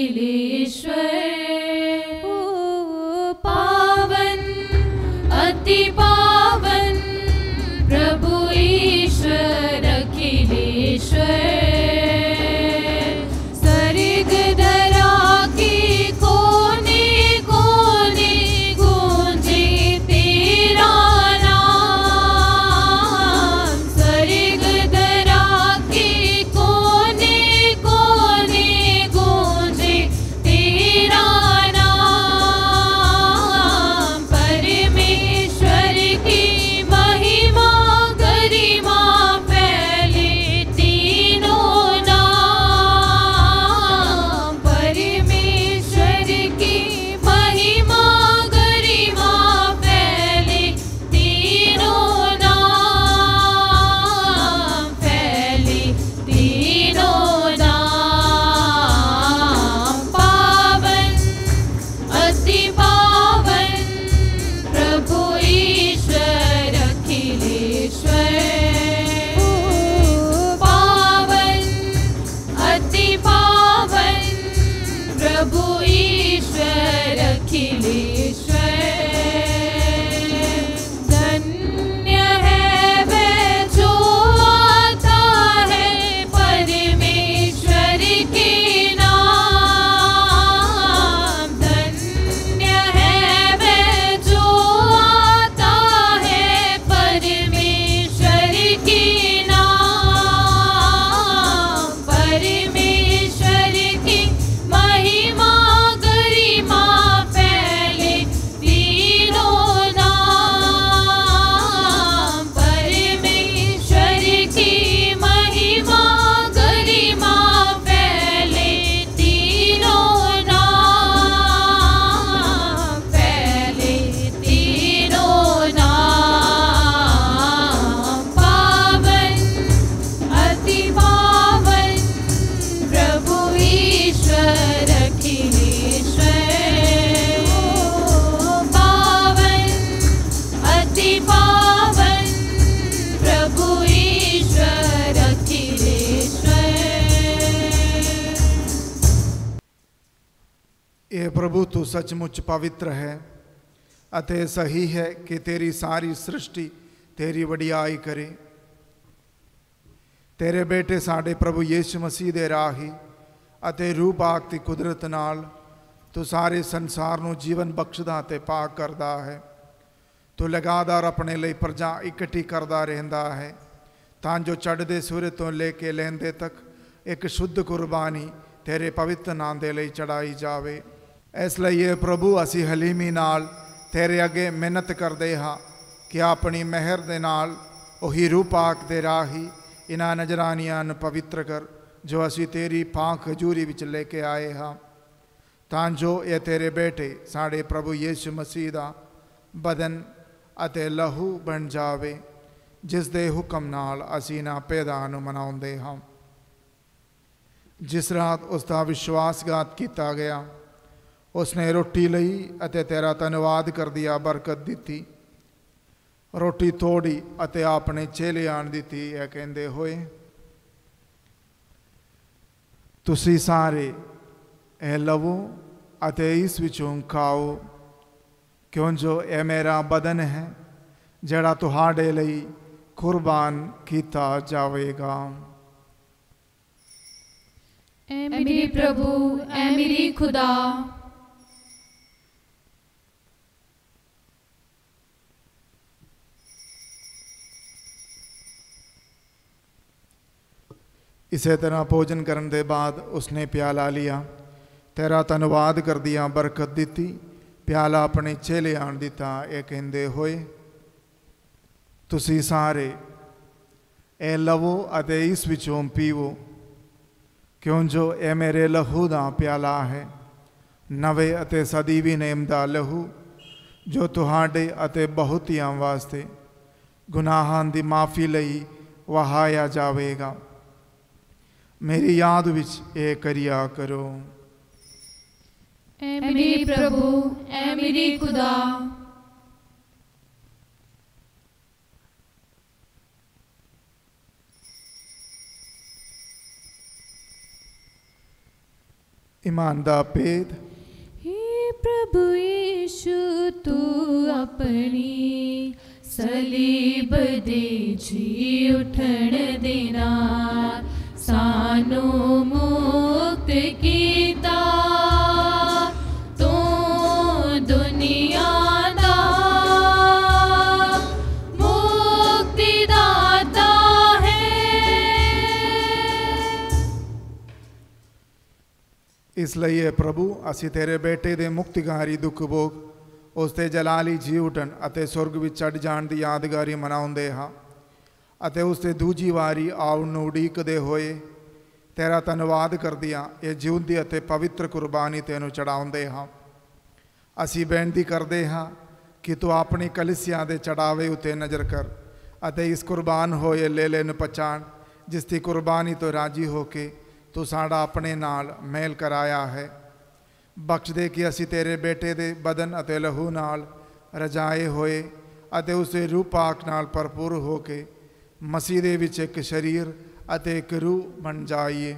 ਅਖਿਲੇਸ਼ਵਰ, ਓ ਪਾਵਨ ਅਤੀ ਪਾਵਨ ਪ੍ਰਭੂ ਈਸ਼ਵਰ ਅਖਿਲੇਸ਼ਵਰ, ਸਰਗ ਧਰਾ ਕੀ ਕੋਨੇ ਕੋਨੇ ਗੂੰਜੇ ਤੇਰਾ ਨਾਮ, ਸਰਗ ਧਰਾ ਕੀ ਕੋਨੇ ਕੋਨੇ ਗੂੰਜੇ ਤੇਰਾ ਨਾਮ, ਪਰਮੇਸ਼ਵਰ ਕੀ ਮਹਿਮਾ गरिमा फैले तीनों नाम, परमेश्वर की महिमा गरिमा फैले तीनों नाम, फैले तीनों नाम। पावन अति पावन प्रभु ईश्वर अखिलेश्वर, पावन अति पावन प्रभु ईश्वर अखिलेश्वर, धन्य है वह जो आता है परमेश्वर के नाम, धन्य है वह जो आता है परमेश्वर के नाम, परमेश्वर की महिमा गरिमा फैले तीनों नाम, परमेश्वर की महिमा गरिमा फैले तीनों नाम, फैले तीनों नाम। पावन अति पावन प्रभु ईश्वर अखिलेश्वर, पावन अति पावन प्रभु ईश्वर अखिलेश्वर। ਇਹ ਪ੍ਰਭੂ ਤੂੰ ਸੱਚਮੁੱਚ ਪਵਿੱਤਰ ਹੈ ਅਤੇ ਸਹੀ ਹੈ ਕਿ ਤੇਰੀ ਸਾਰੀ ਸ੍ਰਿਸ਼ਟੀ ਤੇਰੀ ਵਡਿਆਈ ਕਰੇ। ਤੇਰੇ ਬੇਟੇ ਸਾਡੇ ਪ੍ਰਭੂ ਯੀਸ਼ੂ ਮਸੀਹ ਦੇ ਰਾਹੀਂ ਅਤੇ ਰੂਹ ਪਾਕ ਦੀ ਕੁਦਰਤ ਨਾਲ ਤੂੰ ਸਾਰੇ ਸੰਸਾਰ ਨੂੰ ਜੀਵਨ ਬਖਸ਼ਦਾ ਅਤੇ ਪਾਕ ਕਰਦਾ ਹੈ। ਤੂੰ ਲਗਾਤਾਰ ਆਪਣੇ ਲਈ ਪ੍ਰਜਾ ਇਕੱਠੀ ਕਰਦਾ ਰਹਿੰਦਾ ਹੈ ਤਾਂ ਜੋ ਚੜ੍ਹਦੇ ਸੂਰਜ ਤੋਂ ਲੈ ਕੇ ਲਹਿੰਦੇ ਤੱਕ ਇੱਕ ਸ਼ੁੱਧ ਕੁਰਬਾਨੀ ਤੇਰੇ ਪਵਿੱਤਰ ਨਾਮ ਦੇ ਲਈ ਚੜਾਈ ਜਾਵੇ। ਇਸ ਲਈ ਇਹ ਪ੍ਰਭੂ ਅਸੀਂ ਹਲੀਮੀ ਨਾਲ ਤੇਰੇ ਅੱਗੇ ਮਿਹਨਤ ਕਰਦੇ ਹਾਂ ਕਿ ਆਪਣੀ ਮਿਹਰ ਦੇ ਨਾਲ ਉਹੀ ਰੂਹ ਪਾਕ ਦੇ ਰਾਹੀ ਇਹਨਾਂ ਨਜ਼ਰਾਨੀਆਂ ਨੂੰ ਪਵਿੱਤਰ ਕਰ ਜੋ ਅਸੀਂ ਤੇਰੀ ਪਾਕ ਹਜ਼ੂਰੀ ਵਿੱਚ ਲੈ ਕੇ ਆਏ ਹਾਂ, ਤਾਂ ਜੋ ਇਹ ਤੇਰੇ ਬੇਟੇ ਸਾਡੇ ਪ੍ਰਭੂ ਯਿਸੂ ਮਸੀਹ ਦਾ ਬਦਨ ਅਤੇ ਲਹੂ ਬਣ ਜਾਵੇ, ਜਿਸ ਦੇ ਹੁਕਮ ਨਾਲ ਅਸੀਂ ਇਹਨਾਂ ਭੇਦਾਂ ਨੂੰ ਮਨਾਉਂਦੇ ਹਾਂ। ਜਿਸ ਰਾਤ ਉਸ ਦਾ ਵਿਸ਼ਵਾਸਘਾਤ ਕੀਤਾ ਗਿਆ, ਉਸਨੇ ਰੋਟੀ ਲਈ ਅਤੇ ਤੇਰਾ ਧੰਨਵਾਦ ਕਰਦਿਆਂ ਬਰਕਤ ਦਿੱਤੀ, ਰੋਟੀ ਤੋੜੀ ਅਤੇ ਆਪਣੇ ਚੇਲਿਆਂ ਨੂੰ ਦਿੱਤੀ, ਇਹ ਕਹਿੰਦੇ ਹੋਏ, ਤੁਸੀਂ ਸਾਰੇ ਇਹ ਲਵੋ ਅਤੇ ਇਸ ਵਿੱਚੋਂ ਖਾਓ, ਕਿਉਂ ਜੋ ਇਹ ਮੇਰਾ ਬਦਨ ਹੈ ਜਿਹੜਾ ਤੁਹਾਡੇ ਲਈ ਕੁਰਬਾਨ ਕੀਤਾ ਜਾਵੇਗਾ। ਐ ਮੇਰੇ ਪ੍ਰਭੂ, ਐ ਮੇਰੀ ਖੁਦਾ। ਇਸੇ ਤਰ੍ਹਾਂ ਭੋਜਨ ਕਰਨ ਦੇ ਬਾਅਦ ਉਸਨੇ ਪਿਆਲਾ ਲਿਆ, ਤੇਰਾ ਧੰਨਵਾਦ ਕਰਦਿਆਂ ਬਰਕਤ ਦਿੱਤੀ, ਪਿਆਲਾ ਆਪਣੇ ਚੇਲਿਆਂ ਨੂੰ ਦਿੱਤਾ, ਇਹ ਕਹਿੰਦੇ ਹੋਏ, ਤੁਸੀਂ ਸਾਰੇ ਇਹ ਲਵੋ ਅਤੇ ਇਸ ਵਿੱਚੋਂ ਪੀਵੋ, ਕਿਉਂ ਜੋ ਇਹ ਮੇਰੇ ਲਹੂ ਦਾ ਪਿਆਲਾ ਹੈ, ਨਵੇਂ ਅਤੇ ਸਦੀਵੀ ਨੇਮ ਦਾ ਲਹੂ, ਜੋ ਤੁਹਾਡੇ ਅਤੇ ਬਹੁਤਿਆਂ ਵਾਸਤੇ ਗੁਨਾਹਾਂ ਦੀ ਮਾਫੀ ਲਈ ਵਹਾਇਆ ਜਾਵੇਗਾ। ਮੇਰੀ ਯਾਦ ਵਿੱਚ ਇਹ ਕਰਿਆ ਕਰੋ। ਐ ਮੇਰੇ ਪ੍ਰਭੂ, ਐ ਮੇਰੀ ਖੁਦਾ। ईमान दा भेद। हे प्रभु यीशु, तू अपनी सलीब दे जी उठण दे नाल सानू मुक्त कीता, तू दुनिया दा मुक्ति दाता है। इसलिए प्रभु असी तेरे बेटे दे मुक्तिकारी दुख भोग उस ते जलाली जी उठन अते सुरग विच चढ़ जाण दी यादगारी मनाउंदे हां ਅਤੇ ਉਸ ਤੇ ਦੂਜੀ ਵਾਰੀ ਆਉਣ ਨੂੰ ਉਡੀਕਦੇ ਹੋਏ ਤੇਰਾ ਧੰਨਵਾਦ ਕਰਦਿਆਂ ਇਹ ਜਿਉਂਦੀ ਅਤੇ ਪਵਿੱਤਰ ਕੁਰਬਾਨੀ ਤੈਨੂੰ ਚੜਾਉਂਦੇ ਹਾਂ। ਅਸੀਂ ਬੇਨਤੀ ਕਰਦੇ ਹਾਂ ਕਿ ਤੂੰ ਆਪਣੀ ਕਲੀਸਿਆ ਦੇ ਚੜਾਵੇ ਉੱਤੇ ਨਜ਼ਰ ਕਰ ਅਤੇ ਇਸ ਕੁਰਬਾਨ ਹੋਏ ਲੇਲੇ ਨੂੰ ਪਛਾਣ, ਜਿਸ ਦੀ ਕੁਰਬਾਨੀ ਤੋਂ ਰਾਜੀ ਹੋ ਕੇ ਤੂੰ ਸਾਡਾ ਆਪਣੇ ਨਾਲ ਮੇਲ ਕਰਾਇਆ ਹੈ। ਬਖਸ਼ ਦੇ ਕਿ ਅਸੀਂ ਤੇਰੇ ਬੇਟੇ ਦੇ ਬਦਨ ਅਤੇ ਲਹੂ ਨਾਲ ਰਜਾਏ ਹੋਏ ਅਤੇ ਉਸ ਦੇ ਰੂਹ ਪਾਕ ਨਾਲ ਭਰਪੂਰ ਹੋ ਕੇ ਮਸੀਹ ਦੇ ਵਿੱਚ ਇੱਕ ਸਰੀਰ ਅਤੇ ਇੱਕ ਰੂਹ ਬਣ ਜਾਈਏ।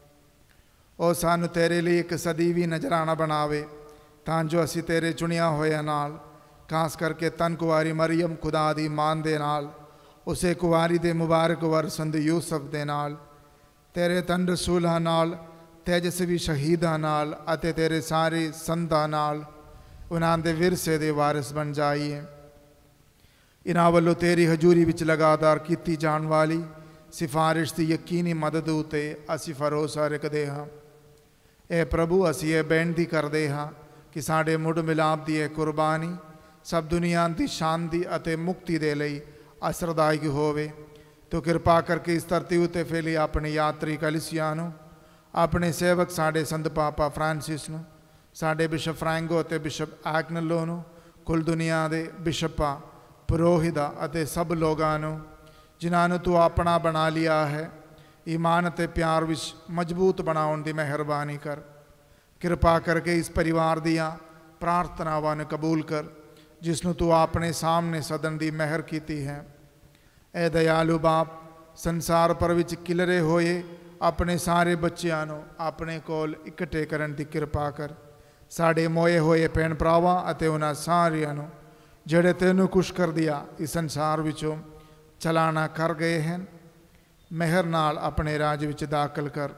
ਉਹ ਸਾਨੂੰ ਤੇਰੇ ਲਈ ਇੱਕ ਸਦੀਵੀ ਨਜ਼ਰਾਨਾ ਬਣਾਵੇ, ਤਾਂ ਜੋ ਅਸੀਂ ਤੇਰੇ ਚੁਣਿਆ ਹੋਇਆ ਨਾਲ, ਖਾਸ ਕਰਕੇ ਤਨ ਕੁਆਰੀ ਮਰੀਮ ਖੁਦਾ ਦੀ ਮਾਂ ਦੇ ਨਾਲ, ਉਸੇ ਕੁਆਰੀ ਦੇ ਮੁਬਾਰਕ ਵਰਸੰਦ ਯੂਸਫ ਦੇ ਨਾਲ, ਤੇਰੇ ਤਨ ਰਸੂਲਾਂ ਨਾਲ, ਤੇਜਸਵੀ ਸ਼ਹੀਦਾਂ ਨਾਲ ਅਤੇ ਤੇਰੇ ਸਾਰੇ ਸੰਤਾਂ ਨਾਲ ਉਹਨਾਂ ਦੇ ਵਿਰਸੇ ਦੇ ਵਾਰਿਸ ਬਣ ਜਾਈਏ। इन्हां वल्लों तेरी हजूरी विच लगातार की जाण वाली सिफारिश की यकीनी मदद उत्ते असी भरोसा रखते हाँ। ए प्रभु असी ये बेनती करते हाँ कि साढ़े मुड़ मिलाप की यह कुर्बानी सब दुनिया की शांति अते मुक्ति दे लई असरदायक होवे। तो कृपा करके इस धरती उत्ते फैली अपनी यात्री कलिसिया नूं, अपने सेवक साढ़े संत पापा फ्रांसिस नूं, साढ़े बिशप फ्रैंगो अते बिशप एग्नेलो नूं, कुल दुनिया के बिशपां पुरोहिता ਅਤੇ ਸਭ ਲੋਕਾਂ ਨੂੰ ਜਿਨ੍ਹਾਂ ਨੂੰ ਤੂੰ ਆਪਣਾ ਬਣਾ ਲਿਆ ਹੈ, ਈਮਾਨ ਅਤੇ ਪਿਆਰ ਵਿੱਚ ਮਜ਼ਬੂਤ ਬਣਾਉਣ ਦੀ ਮਿਹਰਬਾਨੀ ਕਰ। ਕਿਰਪਾ ਕਰਕੇ ਇਸ ਪਰਿਵਾਰ ਦੀਆਂ ਪ੍ਰਾਰਥਨਾਵਾਂ ਨੂੰ ਕਬੂਲ ਕਰ ਜਿਸ ਨੂੰ ਤੂੰ ਆਪਣੇ ਸਾਹਮਣੇ ਸਦਨ ਦੀ ਮਿਹਰ ਕੀਤੀ ਹੈ। ਇਹ ਦਇਆਲੂ ਬਾਪ, ਸੰਸਾਰ ਭਰ ਵਿੱਚ ਖਿਲਰੇ ਹੋਏ ਆਪਣੇ ਸਾਰੇ ਬੱਚਿਆਂ ਨੂੰ ਆਪਣੇ ਕੋਲ ਇਕੱਠੇ ਕਰਨ ਦੀ ਕਿਰਪਾ ਕਰ। ਸਾਡੇ ਮੋਏ ਹੋਏ ਭੈਣ ਭਰਾਵਾਂ ਅਤੇ ਉਹਨਾਂ ਸਾਰਿਆਂ ਨੂੰ ਜਿਹੜੇ ਤੈਨੂੰ ਖੁਸ਼ ਕਰ ਦਿਆ ਇਸ ਸੰਸਾਰ ਵਿੱਚੋਂ ਚਲਾਣਾ ਕਰ ਗਏ ਹਨ, ਮਿਹਰ ਨਾਲ ਆਪਣੇ ਰਾਜ ਵਿੱਚ ਦਾਖਲ ਕਰ।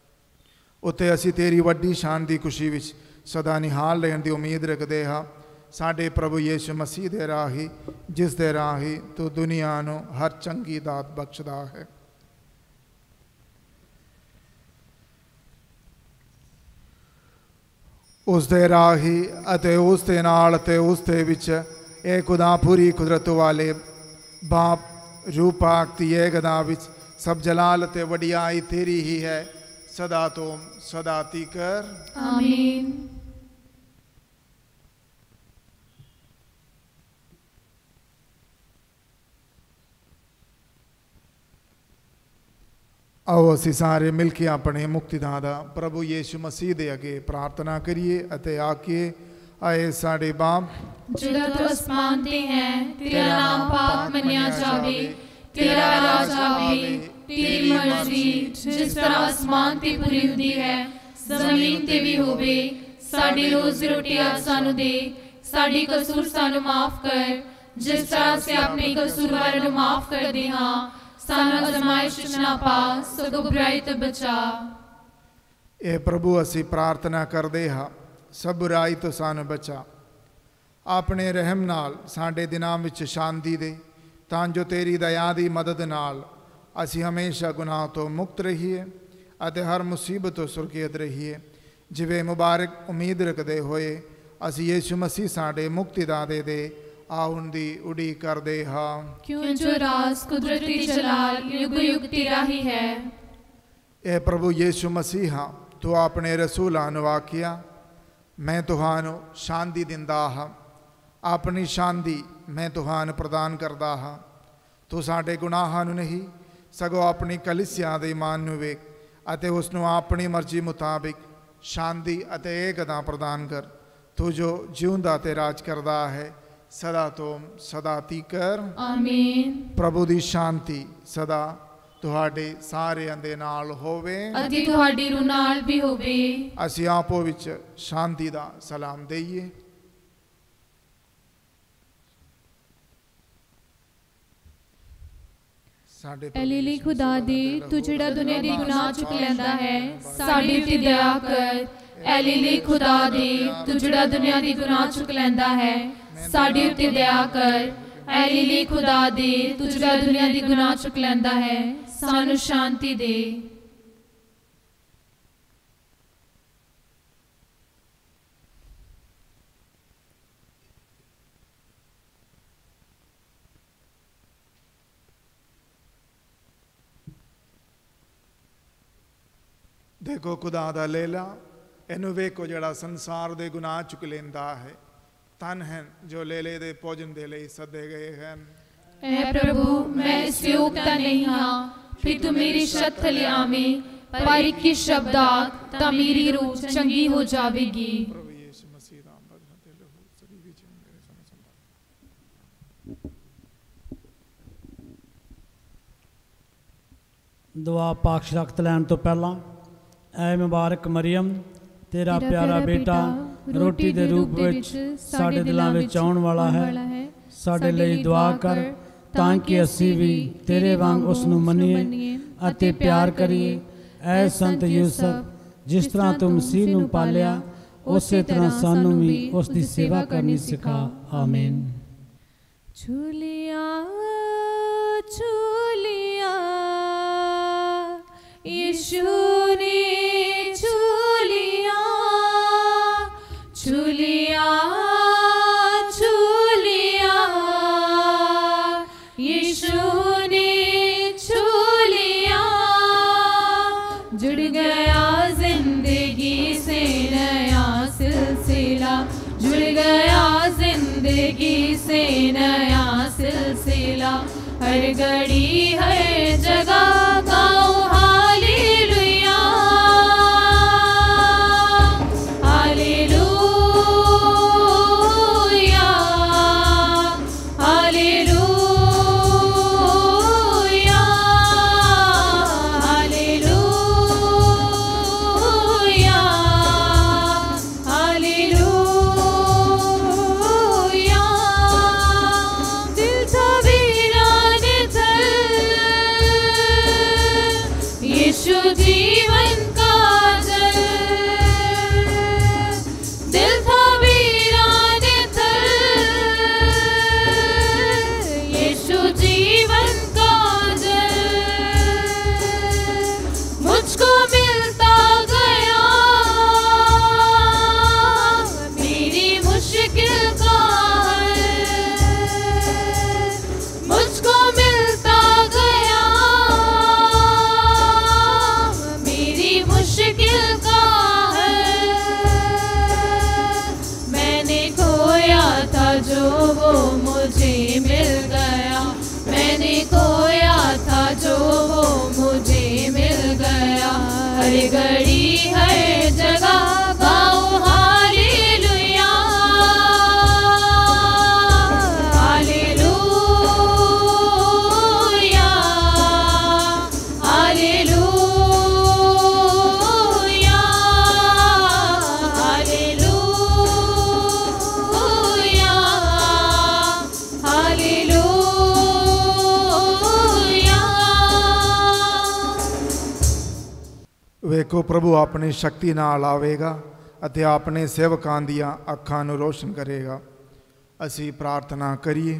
ਉੱਥੇ ਅਸੀਂ ਤੇਰੀ ਵੱਡੀ ਸ਼ਾਨ ਦੀ ਖੁਸ਼ੀ ਵਿੱਚ ਸਦਾ ਨਿਹਾਲ ਰਹਿਣ ਦੀ ਉਮੀਦ ਰੱਖਦੇ ਹਾਂ। ਸਾਡੇ ਪ੍ਰਭੂ ਯੀਸ਼ੂ ਮਸੀਹ ਦੇ ਰਾਹੀਂ, ਜਿਸ ਦੇ ਰਾਹੀਂ ਤੂੰ ਦੁਨੀਆ ਨੂੰ ਹਰ ਚੰਗੀ ਦਾਤ ਬਖਸ਼ਦਾ ਹੈ। ਉਸ ਦੇ ਰਾਹੀਂ ਅਤੇ ਉਸ ਦੇ ਨਾਲ ਅਤੇ ਉਸ ਦੇ ਵਿੱਚ ਇਹ ਖੁਦਾ ਪੂਰੀ ਕੁਦਰਤ ਵਾਲੇ ਬਾਪ ਰੂਪਾਕ ਦੀ ਏਕਤਾ ਵਿੱਚ ਸਭ ਜਲਾਲ ਅਤੇ ਵਡਿਆਈ ਤੇਰੀ ਹੀ ਹੈ, ਸਦਾ ਤੋਂ ਸਦਾ ਤੀਕਰ। ਆਮੀਨ। आओ असी सारे मिल के अपने मुक्तिदाता प्रभु यीशु मसीह दे अगे प्रार्थना करिए अते आखिए, आए साडे बाप जिहड़ा तू आसमान ते है, तेरा नाम पाक मनिया जावे, तेरा राज आवे, तेरी मर्जी जिस तरह आसमान ते पूरी हुंदी है जमीन ते भी होवे। साडी रोज़ दी रोटी अज सानू दे, साडी कसूर सानू माफ कर, जिस तरह से अपने कसूरवारां नूं माफ करदे हां। सानू आजमाइश विच ना पा, सगों बुराई तो बचा। ए प्रभु असी प्रार्थना करदे हां, सब बुराई तो सानू बचा। अपने रहम नाल साडे दिनां विच शांति दे, तां जो तेरी दया दी मदद नाल असी हमेशा गुनाह तो मुक्त रहीए अते हर मुसीबत तो सुरक्षित रहीए। जिवें मुबारक उम्मीद रखदे होए असी यीशु मसीह साडे मुक्तिदाते दे आउण दी उड़ीक करदे हां। क्यों जो राज कुदरती जलाल युग युग तेरा ही है। ए प्रभु यीशु मसीहा, तू अपने रसूलां नूं आखिया, मैं तुहानू शांति दिंदा हां, अपनी शांति मैं तुहानू प्रदान करदा हां। तू साडे गुनाहां नूं नहीं सगों अपनी कलीसिया दे ईमान नूं वेख अते उस नूं अपनी मर्जी मुताबिक शांति अते एकता प्रदान कर। तू जो जिउंदा ते राज करदा है सदा तो सदा तीकर। आमीन। प्रभु दी शांति सदा तुहाडे सारिआं दे नाल होवे अते तुहाडी रूह नाल भी होवे। असीं आपो विच शांति दा सलाम देईए। एलीली खुदा दे, तू जिहड़ा दुनिया दी गुनाह चुक लैंदा है, साडे ते दया कर। एलीली खुदा दे, तू जिहड़ा दुनिया दी गुनाह चुक लैंदा है, साडे उत्ते दया कर। एलीली खुदा दे, तू जिहड़ा दुनिया दी गुनाह चुक लैंदा है, सानू शांति दे। देखो खुदा दा लेला, इनू वेखो जिहड़ा संसार दे गुनाह चुक लैंदा है। तन हैं जो लेले दे भोजन दे लई सदे गए हैं। ऐ प्रभु, मैं इस योग्यता नहीं हाँ, फिर तू मेरी शत थले आवें, पर इक्की शब्द आख तां मेरी रूह चंगी हो जावेगी। प्रभु यीशु मसीह दा बदला ते लहू सभी विच मेरे सन संभाल। दुआ पाक शरकत लैन तो पहला, ऐ मुबारक मरियम, तेरा प्यारा बेटा रोटी दे रूप विच साडे दिलां विच आउण वाला है। साडे लई दुआ कर तां कि असीं भी तेरे वांग उस नूं मन्नीए अते प्यार करिए। ऐ संत यूसुफ, जिस तरह तू मसीह नूं पालिया, उसे तरह सानू भी उस दी सेवा करनी सिखा। आमीन। झूलिया झूलिया यीशु ने झूलिया, झूलिया झूलिया यीशु ने झूलिया। जुड़ गया जिंदगी से नया सिलसिला, जुड़ गया जिंदगी से नया सिलसिला। हर घड़ी हर जगह गाओ hallelujah, hallelujah, hallelujah, hallelujah, hallelujah. दिल था वीरान थल, ਵੇਖੋ ਪ੍ਰਭੂ ਆਪਣੀ ਸ਼ਕਤੀ ਨਾਲ ਆਵੇਗਾ ਅਤੇ ਆਪਣੇ ਸੇਵਕਾਂ ਦੀਆਂ ਅੱਖਾਂ ਨੂੰ ਰੋਸ਼ਨ ਕਰੇਗਾ। ਅਸੀਂ ਪ੍ਰਾਰਥਨਾ ਕਰੀਏ।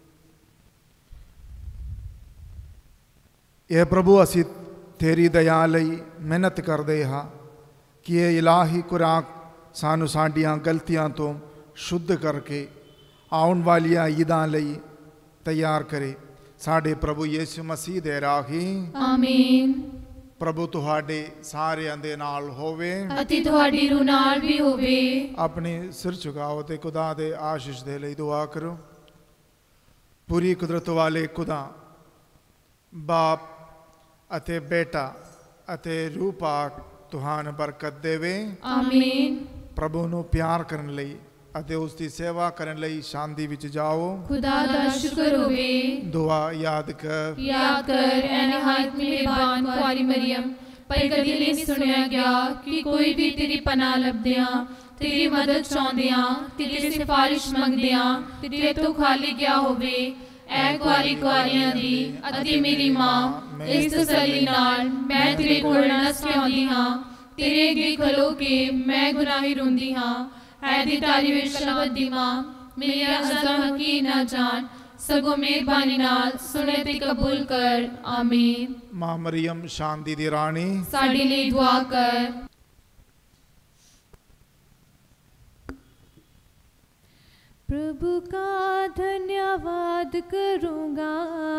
ਇਹ ਪ੍ਰਭੂ ਅਸੀਂ ਤੇਰੀ ਦਇਆ ਲਈ ਮਿਹਨਤ ਕਰਦੇ ਹਾਂ ਕਿ ਇਹ ਇਲਾਹੀ ਖੁਰਾਕ ਸਾਨੂੰ ਸਾਡੀਆਂ ਗਲਤੀਆਂ ਤੋਂ ਸ਼ੁੱਧ ਕਰਕੇ ਆਉਣ ਵਾਲੀਆਂ ਈਦਾਂ ਲਈ ਤਿਆਰ ਕਰੇ। ਸਾਡੇ ਪ੍ਰਭੂ ਯਿਸੂ ਮਸੀਹ ਦੇ ਰਾਹੀਂ ਆਮੀਨ। ਪ੍ਰਭੂ ਤੁਹਾਡੇ ਸਾਰਿਆਂ ਦੇ ਨਾਲ ਹੋਵੇ ਅਤੇ ਤੁਹਾਡੀ ਰੂਹ ਨਾਲ ਵੀ ਹੋਵੇ। ਆਪਣੇ ਸਿਰ ਝੁਕਾਓ ਤੇ ਖੁਦਾ ਦੇ ਆਸ਼ੀਸ਼ ਦੇ ਲਈ ਦੁਆ ਕਰੋ। ਪੂਰੀ ਕੁਦਰਤ ਵਾਲੇ ਖੁਦਾ ਬਾਪ ਅਤੇ ਬੇਟਾ ਅਤੇ ਰੂਹ ਪਾਕ ਤੁਹਾਨੂੰ ਬਰਕਤ ਦੇਵੇ। ਆਮੀਨ। ਪ੍ਰਭੂ ਨੂੰ ਪਿਆਰ ਕਰਨ ਲਈ ਅਤੇ ਉਸ ਦੀ ਸੇਵਾ ਕਰਨ ਲਈ ਸ਼ਾਂਤੀ ਵਿੱਚ ਜਾਓ। ਖੁਦਾ ਦਾ ਸ਼ੁਕਰ ਹੋਵੇ। ਦੁਆ ਯਾਦ ਕਰ ਯਾਦ ਕਰ ਐ ਨਿਹਾਇਤ ਮਿਹਰਬਾਨ ਕੁਆਰੀ ਮਰੀਮ, ਪਰ ਕਦੀ ਨਹੀਂ ਸੁਣਿਆ ਗਿਆ ਕਿ ਕੋਈ ਵੀ ਤੇਰੀ ਪਨਾਹ ਲੱਭਦਿਆਂ, ਤੇਰੀ ਮਦਦ ਚਾਹੁੰਦਿਆਂ, ਤੇਰੀ ਸਿਫਾਰਿਸ਼ ਮੰਗਦਿਆਂ ਤੇਰੇ ਤੋਂ ਖਾਲੀ ਗਿਆ ਹੋਵੇ। ਐ ਕੁਆਰੀ ਕੁਆਰੀਆਂ ਦੀ ਅਤੇ ਮੇਰੀ ਮਾਂ, ਇਸ ਤਸੱਲੀ ਨਾਲ ਮੈਂ ਤੇਰੇ ਕੋਲ ਨਸ ਕੇ ਆਉਂਦੀ ਹਾਂ। ਤੇਰੇ ਅੱਗੇ ਖਲੋ ਕੇ ਮੈਂ ਗੁਨਾਹੀ ਰੋਂਦੀ ਹਾਂ। ਐ ਦੀ ਤਾਰੀ ਵਿੱਚ ਸ਼ਬਦ ਦੀ ਮਾਂ, ਮੇਰੀ ਅਜ਼ਮ ਹਕੀ ਨਾ ਜਾਣ, ਸਗੋਂ ਮਿਹਰਬਾਨੀ ਨਾਲ ਸੁਣੇ ਤੇ ਕਬੂਲ ਕਰ। ਆਮੀਨ। ਮਾਂ ਮਰੀਮ ਸ਼ਾਂਤੀ ਦੀ ਰਾਣੀ, ਸਾਡੇ ਲਈ ਦੁਆ ਕਰ। प्रभु का धन्यवाद करूँगा,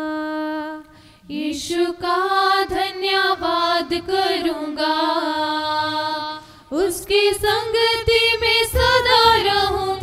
यीशु का धन्यवाद करूँगा, उसकी संगति में सदा रहूँगा।